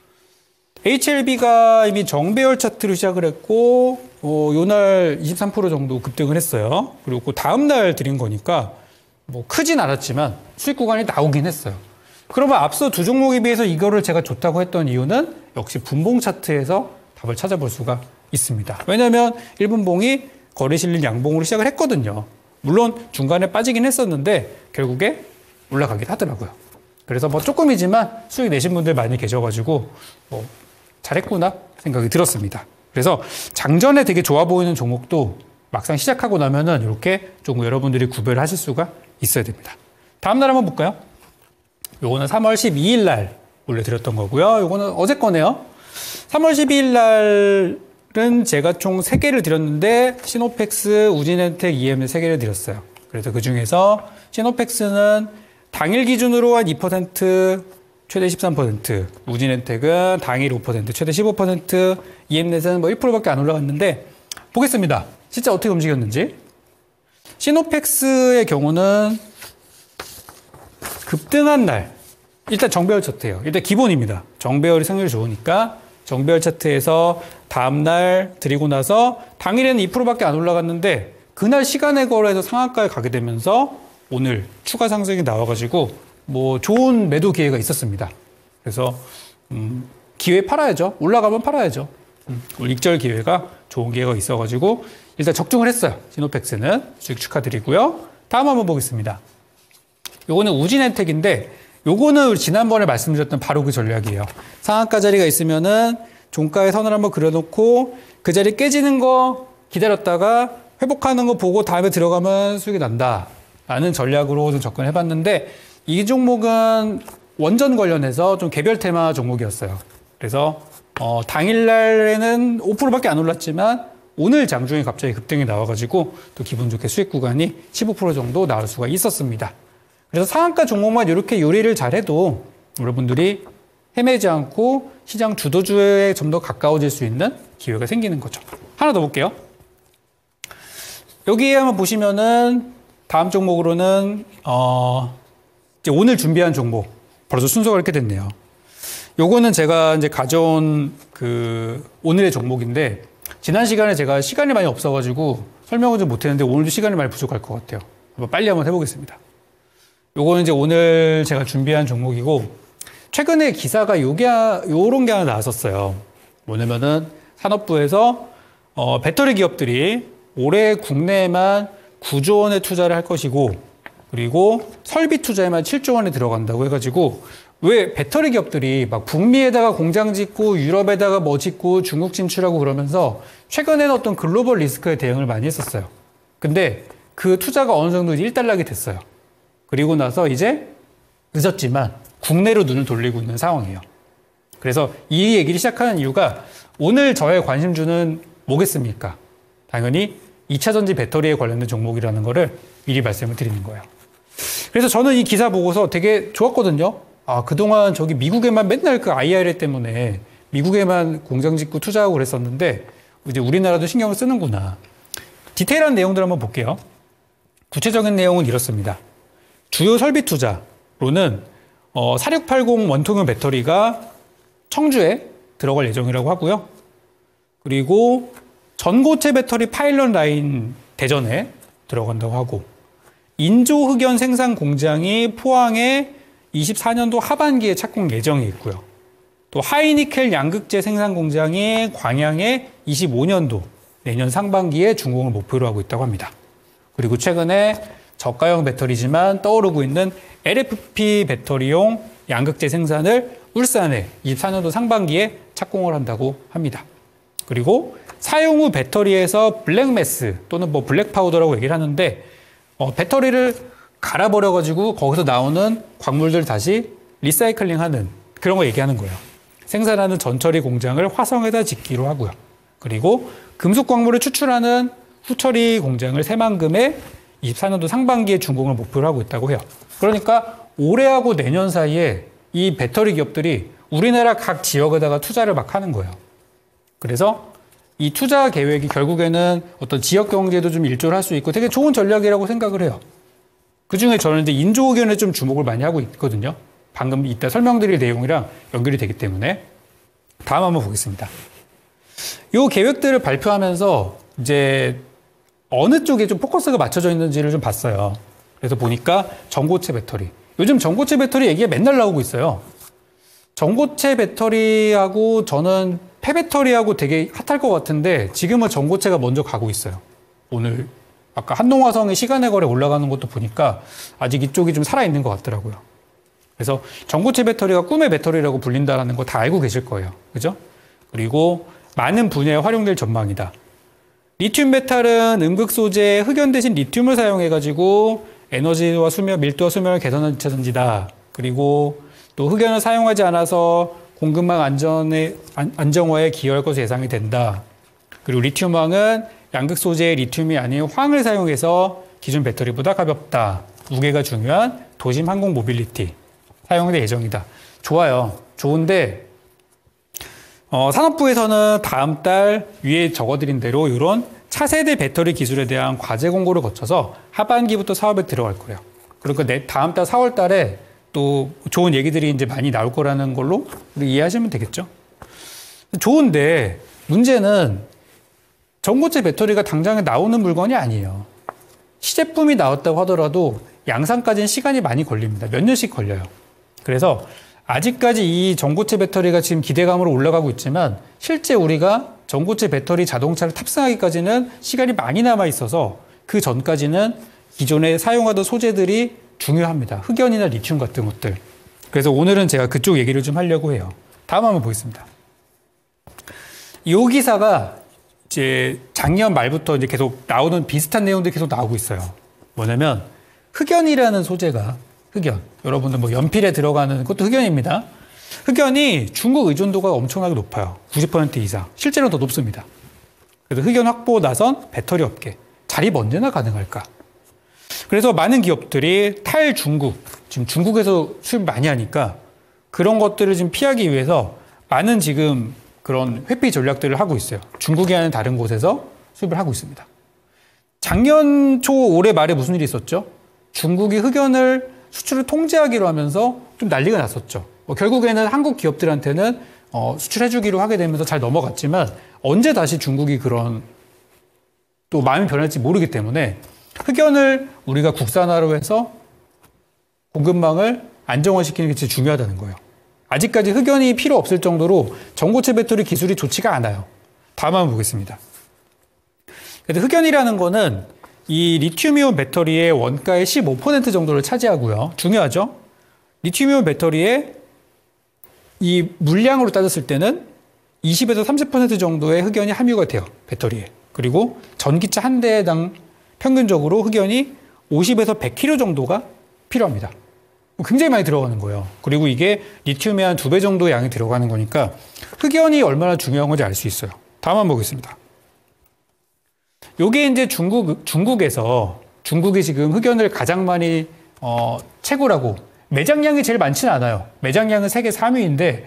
에이치엘비가 이미 정배열 차트로 시작을 했고 어, 요날 이십삼 퍼센트 정도 급등을 했어요. 그리고 그 다음 날 드린 거니까 뭐 크진 않았지만 수익 구간이 나오긴 했어요. 그러면 앞서 두 종목에 비해서 이거를 제가 좋다고 했던 이유는 역시 분봉 차트에서 답을 찾아볼 수가 있습니다. 왜냐하면 일 분봉이 거래 실린 양봉으로 시작을 했거든요. 물론 중간에 빠지긴 했었는데 결국에 올라가긴 하더라고요. 그래서 뭐 조금이지만 수익 내신 분들 많이 계셔가지고 뭐 잘했구나 생각이 들었습니다. 그래서 장전에 되게 좋아 보이는 종목도 막상 시작하고 나면은 이렇게 조금 여러분들이 구별을 하실 수가 있어야 됩니다. 다음 날 한번 볼까요? 요거는 삼월 십이일 날 올려드렸던 거고요. 요거는 어제 거네요. 삼월 십이일 날은 제가 총 세 개를 드렸는데 시노펙스, 우진엔텍, 이엠엘 세 개를 드렸어요. 그래서 그 중에서 시노펙스는 당일 기준으로 한 이 퍼센트, 최대 십삼 퍼센트, 우진엔텍은 당일 오 퍼센트, 최대 십오 퍼센트, 이엠넷은 뭐 일 퍼센트밖에 안 올라갔는데 보겠습니다. 진짜 어떻게 움직였는지. 시노펙스의 경우는 급등한 날, 일단 정배열 차트예요. 일단 기본입니다. 정배열이 승률이 좋으니까 정배열 차트에서 다음날 드리고 나서 당일에는 이 퍼센트밖에 안 올라갔는데 그날 시간에 걸어서 상한가에 가게 되면서 오늘 추가 상승이 나와가지고 뭐 좋은 매도 기회가 있었습니다. 그래서 음, 기회 팔아야죠. 올라가면 팔아야죠. 음, 익절 기회가 좋은 기회가 있어가지고 일단 적중을 했어요. 시노팩스는 수익 축하드리고요. 다음 한번 보겠습니다. 요거는 우진엔텍인데 요거는 우리 지난번에 말씀드렸던 바로 그 전략이에요. 상한가 자리가 있으면은 종가의 선을 한번 그려놓고 그 자리 깨지는 거 기다렸다가 회복하는 거 보고 다음에 들어가면 수익이 난다 라는 전략으로 좀 접근해봤는데 이 종목은 원전 관련해서 좀 개별 테마 종목이었어요. 그래서 어, 당일날에는 오 퍼센트밖에 안 올랐지만 오늘 장중에 갑자기 급등이 나와가지고 또 기분 좋게 수익 구간이 십오 퍼센트 정도 나올 수가 있었습니다. 그래서 상한가 종목만 이렇게 요리를 잘해도 여러분들이 헤매지 않고 시장 주도주에 좀 더 가까워질 수 있는 기회가 생기는 거죠. 하나 더 볼게요. 여기에 한번 보시면은 다음 종목으로는 어 이제 오늘 준비한 종목 벌써 순서가 이렇게 됐네요. 요거는 제가 이제 가져온 그 오늘의 종목인데 지난 시간에 제가 시간이 많이 없어가지고 설명을 좀 못했는데 오늘도 시간이 많이 부족할 것 같아요. 한번 빨리 한번 해보겠습니다. 요거는 이제 오늘 제가 준비한 종목이고 최근에 기사가 요게 요런 게 하나 나왔었어요. 뭐냐면은 산업부에서 어, 배터리 기업들이 올해 국내에만 구조 원의 투자를 할 것이고 그리고 설비 투자에만 칠조 원이 들어간다고 해가지고 왜 배터리 기업들이 막 북미에다가 공장 짓고 유럽에다가 뭐 짓고 중국 진출하고 그러면서 최근에는 어떤 글로벌 리스크에 대응을 많이 했었어요. 근데 그 투자가 어느 정도 일단락이 됐어요. 그리고 나서 이제 늦었지만 국내로 눈을 돌리고 있는 상황이에요. 그래서 이 얘기를 시작하는 이유가 오늘 저의 관심주는 뭐겠습니까? 당연히 이차 전지 배터리에 관련된 종목이라는 거를 미리 말씀을 드리는 거예요. 그래서 저는 이 기사 보고서 되게 좋았거든요. 아, 그동안 저기 미국에만 맨날 그 아이알에이 때문에 미국에만 공장 짓고 투자하고 그랬었는데 이제 우리나라도 신경을 쓰는구나. 디테일한 내용들 한번 볼게요. 구체적인 내용은 이렇습니다. 주요 설비 투자로는 어, 사육팔공 원통형 배터리가 청주에 들어갈 예정이라고 하고요. 그리고 전고체 배터리 파일럿 라인 대전에 들어간다고 하고 인조 흑연 생산 공장이 포항에 이십사 년도 하반기에 착공 예정이 있고요. 또 하이니켈 양극재 생산 공장이 광양에 이십오 년도 내년 상반기에 준공을 목표로 하고 있다고 합니다. 그리고 최근에 저가형 배터리지만 떠오르고 있는 엘에프피 배터리용 양극재 생산을 울산에 이십사 년도 상반기에 착공을 한다고 합니다. 그리고 사용 후 배터리에서 블랙매스 또는 뭐 블랙 파우더라고 얘기를 하는데 어, 배터리를 갈아버려가지고 거기서 나오는 광물들 다시 리사이클링하는 그런 거 얘기하는 거예요. 생산하는 전처리 공장을 화성에다 짓기로 하고요. 그리고 금속 광물을 추출하는 후처리 공장을 새만금에 이십사 년도 상반기에 준공을 목표로 하고 있다고 해요. 그러니까 올해하고 내년 사이에 이 배터리 기업들이 우리나라 각 지역에다가 투자를 막 하는 거예요. 그래서 이 투자 계획이 결국에는 어떤 지역 경제도 좀 일조를 할 수 있고 되게 좋은 전략이라고 생각을 해요. 그 중에 저는 이제 인조 흑연에 좀 주목을 많이 하고 있거든요. 방금 이따 설명드릴 내용이랑 연결이 되기 때문에. 다음 한번 보겠습니다. 이 계획들을 발표하면서 이제 어느 쪽에 좀 포커스가 맞춰져 있는지를 좀 봤어요. 그래서 보니까 전고체 배터리. 요즘 전고체 배터리 얘기가 맨날 나오고 있어요. 전고체 배터리하고 저는 폐배터리하고 되게 핫할 것 같은데 지금은 전고체가 먼저 가고 있어요. 오늘 아까 한농화성의 시간의 거래 올라가는 것도 보니까 아직 이쪽이 좀 살아있는 것 같더라고요. 그래서 전고체 배터리가 꿈의 배터리라고 불린다는 거 다 알고 계실 거예요. 그죠? 그리고 많은 분야에 활용될 전망이다. 리튬 메탈은 음극 소재에 흑연 대신 리튬을 사용해가지고 에너지와 수명, 밀도와 수명을 개선하는 이차 전지다. 그리고 또 흑연을 사용하지 않아서 공급망 안전에, 안정화에 기여할 것으로 예상이 된다. 그리고 리튬황은 양극 소재의 리튬이 아닌 황을 사용해서 기존 배터리보다 가볍다. 무게가 중요한 도심 항공 모빌리티 사용될 예정이다. 좋아요. 좋은데 어, 산업부에서는 다음 달 위에 적어드린 대로 이런 차세대 배터리 기술에 대한 과제 공고를 거쳐서 하반기부터 사업에 들어갈 거예요. 그러니까 내 다음 달 사월 달에 또 좋은 얘기들이 이제 많이 나올 거라는 걸로 우리 이해하시면 되겠죠. 좋은데 문제는 전고체 배터리가 당장에 나오는 물건이 아니에요. 시제품이 나왔다고 하더라도 양산까지는 시간이 많이 걸립니다. 몇 년씩 걸려요. 그래서 아직까지 이 전고체 배터리가 지금 기대감으로 올라가고 있지만 실제 우리가 전고체 배터리 자동차를 탑승하기까지는 시간이 많이 남아 있어서 그 전까지는 기존에 사용하던 소재들이 중요합니다. 흑연이나 리튬 같은 것들. 그래서 오늘은 제가 그쪽 얘기를 좀 하려고 해요. 다음 한번 보겠습니다. 이 기사가 이제 작년 말부터 이제 계속 나오는 비슷한 내용들이 계속 나오고 있어요. 뭐냐면 흑연이라는 소재가 흑연. 여러분들 뭐 연필에 들어가는 것도 흑연입니다. 흑연이 중국 의존도가 엄청나게 높아요. 구십 퍼센트 이상. 실제로는 더 높습니다. 그래서 흑연 확보 나선 배터리 업계. 자립 언제나 가능할까? 그래서 많은 기업들이 탈중국, 지금 중국에서 수입 많이 하니까 그런 것들을 지금 피하기 위해서 많은 지금 그런 회피 전략들을 하고 있어요. 중국이 아닌 다른 곳에서 수입을 하고 있습니다. 작년 초 올해 말에 무슨 일이 있었죠? 중국이 흑연을 수출을 통제하기로 하면서 좀 난리가 났었죠. 뭐 결국에는 한국 기업들한테는 어, 수출해주기로 하게 되면서 잘 넘어갔지만 언제 다시 중국이 그런 또 마음이 변할지 모르기 때문에 흑연을 우리가 국산화로 해서 공급망을 안정화시키는 게 진짜 중요하다는 거예요. 아직까지 흑연이 필요 없을 정도로 전고체 배터리 기술이 좋지가 않아요. 다음 한번 보겠습니다. 그래서 흑연이라는 거는 이 리튬이온 배터리의 원가의 십오 퍼센트 정도를 차지하고요. 중요하죠? 리튬이온 배터리의 이 물량으로 따졌을 때는 이십에서 삼십 퍼센트 정도의 흑연이 함유가 돼요. 배터리에. 그리고 전기차 한 대당 평균적으로 흑연이 오십에서 백 킬로그램 정도가 필요합니다. 굉장히 많이 들어가는 거예요. 그리고 이게 리튬의 한 두 배 정도의 양이 들어가는 거니까 흑연이 얼마나 중요한 건지 알 수 있어요. 다음 한번 보겠습니다. 요게 이제 중국, 중국에서 중국이 지금 흑연을 가장 많이 어, 채굴하고 매장량이 제일 많지는 않아요. 매장량은 세계 삼 위인데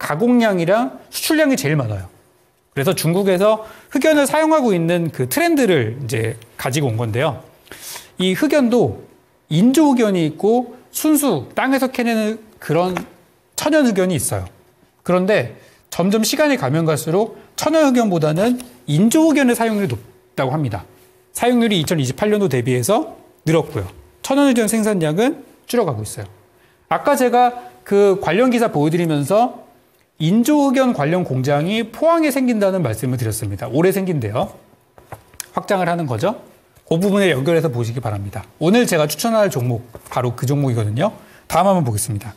가공량이랑 수출량이 제일 많아요. 그래서 중국에서 흑연을 사용하고 있는 그 트렌드를 이제 가지고 온 건데요. 이 흑연도 인조 흑연이 있고 순수 땅에서 캐내는 그런 천연 흑연이 있어요. 그런데 점점 시간이 가면 갈수록 천연 흑연보다는 인조 흑연의 사용률이 높다고 합니다. 사용률이 이천이십팔 년도 대비해서 늘었고요. 천연 흑연 생산량은 줄어가고 있어요. 아까 제가 그 관련 기사 보여드리면서 인조 흑연 관련 공장이 포항에 생긴다는 말씀을 드렸습니다. 올해 생긴대요. 확장을 하는 거죠. 그 부분에 연결해서 보시기 바랍니다. 오늘 제가 추천할 종목 바로 그 종목이거든요. 다음 한번 보겠습니다.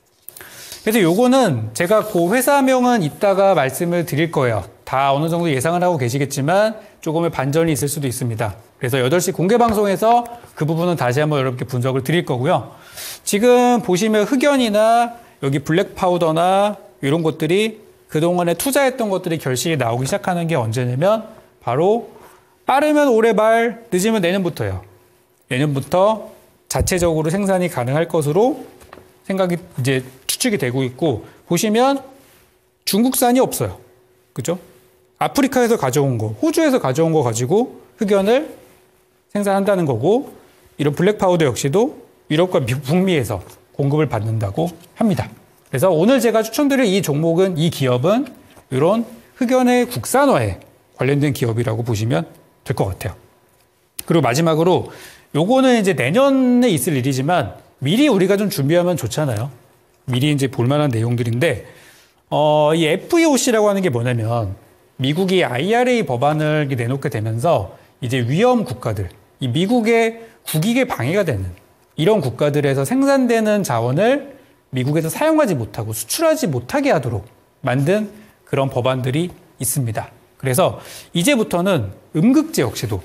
그래서 요거는 제가 그 회사명은 이따가 말씀을 드릴 거예요. 다 어느 정도 예상을 하고 계시겠지만 조금의 반전이 있을 수도 있습니다. 그래서 여덟 시 공개 방송에서 그 부분은 다시 한번 여러분께 분석을 드릴 거고요. 지금 보시면 흑연이나 여기 블랙 파우더나 이런 것들이 그동안에 투자했던 것들이 결실이 나오기 시작하는 게 언제냐면 바로 빠르면 올해 말, 늦으면 내년부터예요. 내년부터 자체적으로 생산이 가능할 것으로 생각이 이제 추측이 되고 있고, 보시면 중국산이 없어요. 그죠? 아프리카에서 가져온 거, 호주에서 가져온 거 가지고 흑연을 생산한다는 거고, 이런 블랙 파우더 역시도 유럽과 북미에서 공급을 받는다고 합니다. 그래서 오늘 제가 추천드릴 이 종목은, 이 기업은 이런 흑연의 국산화에 관련된 기업이라고 보시면 될 것 같아요. 그리고 마지막으로 요거는 이제 내년에 있을 일이지만 미리 우리가 좀 준비하면 좋잖아요. 미리 이제 볼만한 내용들인데, 어, 이 에프이오씨라고 하는 게 뭐냐면 미국이 아이알에이 법안을 내놓게 되면서 이제 위험 국가들, 이 미국의 국익에 방해가 되는 이런 국가들에서 생산되는 자원을 미국에서 사용하지 못하고 수출하지 못하게 하도록 만든 그런 법안들이 있습니다. 그래서 이제부터는 음극재 역시도,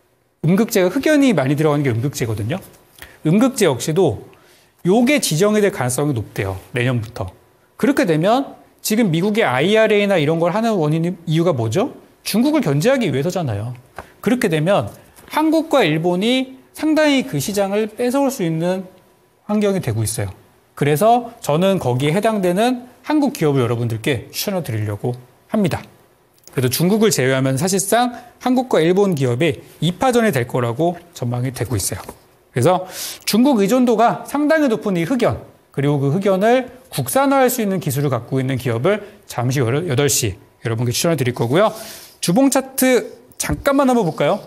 음극재가 흑연이 많이 들어가는 게 음극재거든요. 음극재 역시도 요게 지정이 될 가능성이 높대요. 내년부터. 그렇게 되면 지금 미국의 아이알에이나 이런 걸 하는 원인, 이유가 뭐죠? 중국을 견제하기 위해서잖아요. 그렇게 되면 한국과 일본이 상당히 그 시장을 뺏어올 수 있는 환경이 되고 있어요. 그래서 저는 거기에 해당되는 한국 기업을 여러분들께 추천을 드리려고 합니다. 그래서 중국을 제외하면 사실상 한국과 일본 기업이 이파전이 될 거라고 전망이 되고 있어요. 그래서 중국 의존도가 상당히 높은 이 흑연, 그리고 그 흑연을 국산화할 수 있는 기술을 갖고 있는 기업을 잠시 후 여덟 시 여러분께 추천을 드릴 거고요. 주봉 차트 잠깐만 한번 볼까요?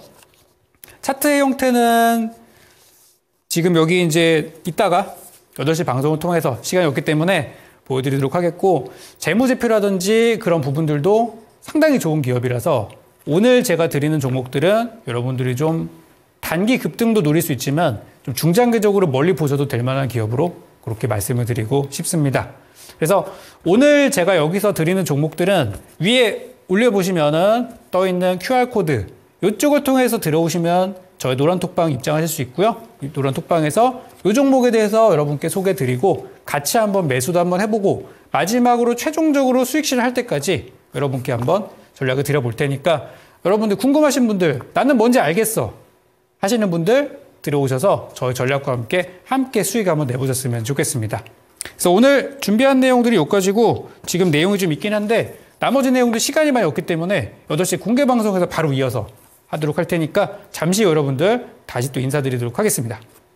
차트의 형태는 지금 여기 이제 이따가 여덟 시 방송을 통해서 시간이 없기 때문에 보여드리도록 하겠고, 재무제표라든지 그런 부분들도 상당히 좋은 기업이라서 오늘 제가 드리는 종목들은 여러분들이 좀 단기 급등도 노릴 수 있지만 좀 중장기적으로 멀리 보셔도 될 만한 기업으로 그렇게 말씀을 드리고 싶습니다. 그래서 오늘 제가 여기서 드리는 종목들은 위에 올려보시면은 떠있는 큐알코드, 이쪽을 통해서 들어오시면 저희 노란톡방 입장하실 수 있고요. 이 노란톡방에서 이 종목에 대해서 여러분께 소개드리고 같이 한번 매수도 한번 해보고 마지막으로 최종적으로 수익 실현할 때까지 여러분께 한번 전략을 드려볼 테니까 여러분들 궁금하신 분들, 나는 뭔지 알겠어 하시는 분들 들어오셔서 저희 전략과 함께 함께 수익 한번 내보셨으면 좋겠습니다. 그래서 오늘 준비한 내용들이 여기까지고 지금 내용이 좀 있긴 한데 나머지 내용도 시간이 많이 없기 때문에 여덟 시 공개 방송에서 바로 이어서 하도록 할 테니까 잠시 여러분들 다시 또 인사드리도록 하겠습니다.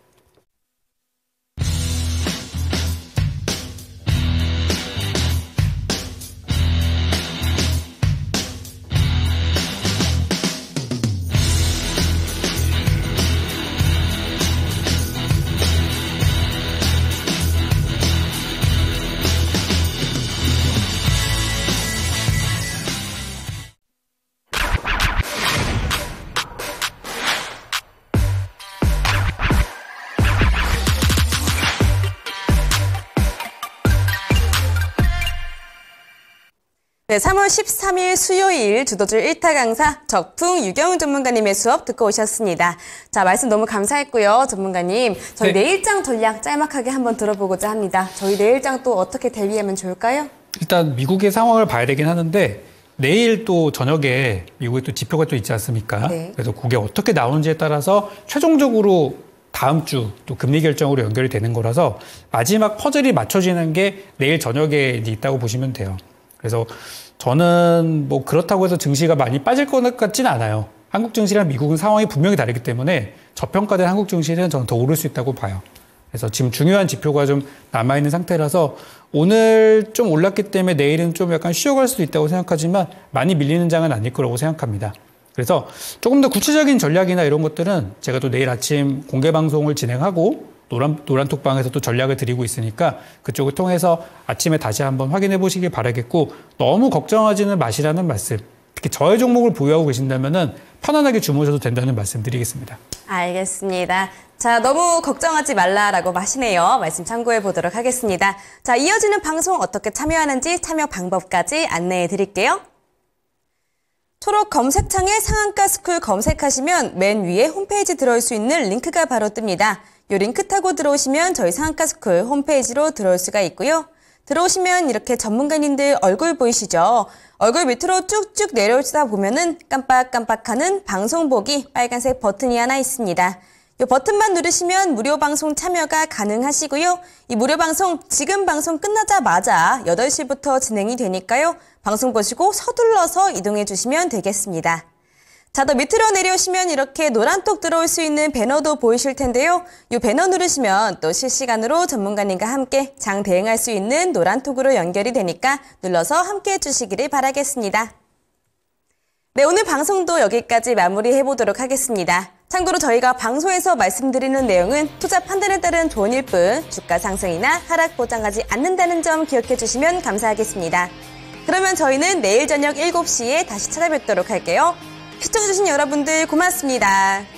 네, 삼월 십삼일 수요일 주도주 일 타 강사 적풍 유경훈 전문가님의 수업 듣고 오셨습니다. 자, 말씀 너무 감사했고요. 전문가님, 저희 네. 내일장 전략 짤막하게 한번 들어보고자 합니다. 저희 내일장 또 어떻게 대비하면 좋을까요? 일단 미국의 상황을 봐야 되긴 하는데 내일 또 저녁에 미국에 또 지표가 또 있지 않습니까? 네. 그래서 그게 어떻게 나오는지에 따라서 최종적으로 다음 주 또 금리 결정으로 연결이 되는 거라서 마지막 퍼즐이 맞춰지는 게 내일 저녁에 있다고 보시면 돼요. 그래서 저는 뭐 그렇다고 해서 증시가 많이 빠질 것 같지는 않아요. 한국 증시랑 미국은 상황이 분명히 다르기 때문에 저평가된 한국 증시는 저는 더 오를 수 있다고 봐요. 그래서 지금 중요한 지표가 좀 남아있는 상태라서 오늘 좀 올랐기 때문에 내일은 좀 약간 쉬어갈 수도 있다고 생각하지만 많이 밀리는 장은 아닐 거라고 생각합니다. 그래서 조금 더 구체적인 전략이나 이런 것들은 제가 또 내일 아침 공개 방송을 진행하고 노란, 노란톡방에서 또 전략을 드리고 있으니까 그쪽을 통해서 아침에 다시 한번 확인해 보시길 바라겠고 너무 걱정하지는 마시라는 말씀, 특히 저의 종목을 보유하고 계신다면 편안하게 주무셔도 된다는 말씀 드리겠습니다. 알겠습니다. 자, 너무 걱정하지 말라라고 하시네요. 말씀 참고해 보도록 하겠습니다. 자, 이어지는 방송 어떻게 참여하는지 참여 방법까지 안내해 드릴게요. 초록 검색창에 상한가 스쿨 검색하시면 맨 위에 홈페이지 들어올 수 있는 링크가 바로 뜹니다. 이 링크 타고 들어오시면 저희 상한가 스쿨 홈페이지로 들어올 수가 있고요. 들어오시면 이렇게 전문가님들 얼굴 보이시죠? 얼굴 밑으로 쭉쭉 내려오시다 보면은 깜빡깜빡하는 방송 보기 빨간색 버튼이 하나 있습니다. 이 버튼만 누르시면 무료 방송 참여가 가능하시고요. 이 무료 방송 지금 방송 끝나자마자 여덟 시부터 진행이 되니까요. 방송 보시고 서둘러서 이동해 주시면 되겠습니다. 자, 더 밑으로 내려오시면 이렇게 노란톡 들어올 수 있는 배너도 보이실 텐데요. 이 배너 누르시면 또 실시간으로 전문가님과 함께 장 대응할 수 있는 노란톡으로 연결이 되니까 눌러서 함께 해주시기를 바라겠습니다. 네, 오늘 방송도 여기까지 마무리해보도록 하겠습니다. 참고로 저희가 방송에서 말씀드리는 내용은 투자 판단에 따른 조언일 뿐 주가 상승이나 하락 보장하지 않는다는 점 기억해 주시면 감사하겠습니다. 그러면 저희는 내일 저녁 일곱 시에 다시 찾아뵙도록 할게요. 시청해주신 여러분들 고맙습니다.